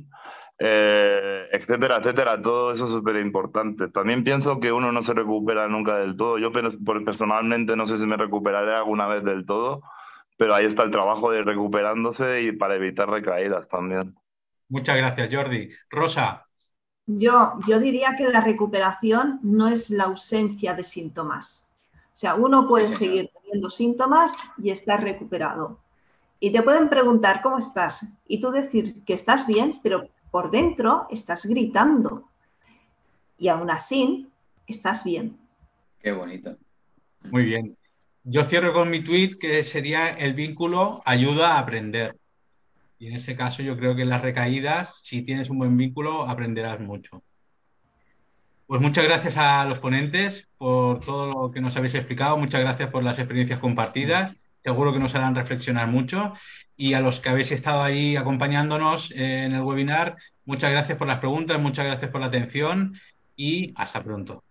eh, etcétera, etcétera, todo eso es súper importante. También pienso que uno no se recupera nunca del todo. Yo personalmente no sé si me recuperaré alguna vez del todo, pero ahí está el trabajo de recuperándose y para evitar recaídas también. Muchas gracias, Jordi. Rosa. Yo, yo diría que la recuperación no es la ausencia de síntomas. O sea, uno puede seguir teniendo síntomas y estar recuperado. Y te pueden preguntar cómo estás y tú decir que estás bien, pero por dentro estás gritando. Y aún así, estás bien. Qué bonito. Muy bien. Yo cierro con mi tuit, que sería: el vínculo ayuda a aprender. Y en ese caso yo creo que en las recaídas, si tienes un buen vínculo, aprenderás mucho. Pues muchas gracias a los ponentes por todo lo que nos habéis explicado. Muchas gracias por las experiencias compartidas. Seguro que nos harán reflexionar mucho. Y a los que habéis estado ahí acompañándonos en el webinar, muchas gracias por las preguntas, muchas gracias por la atención y hasta pronto.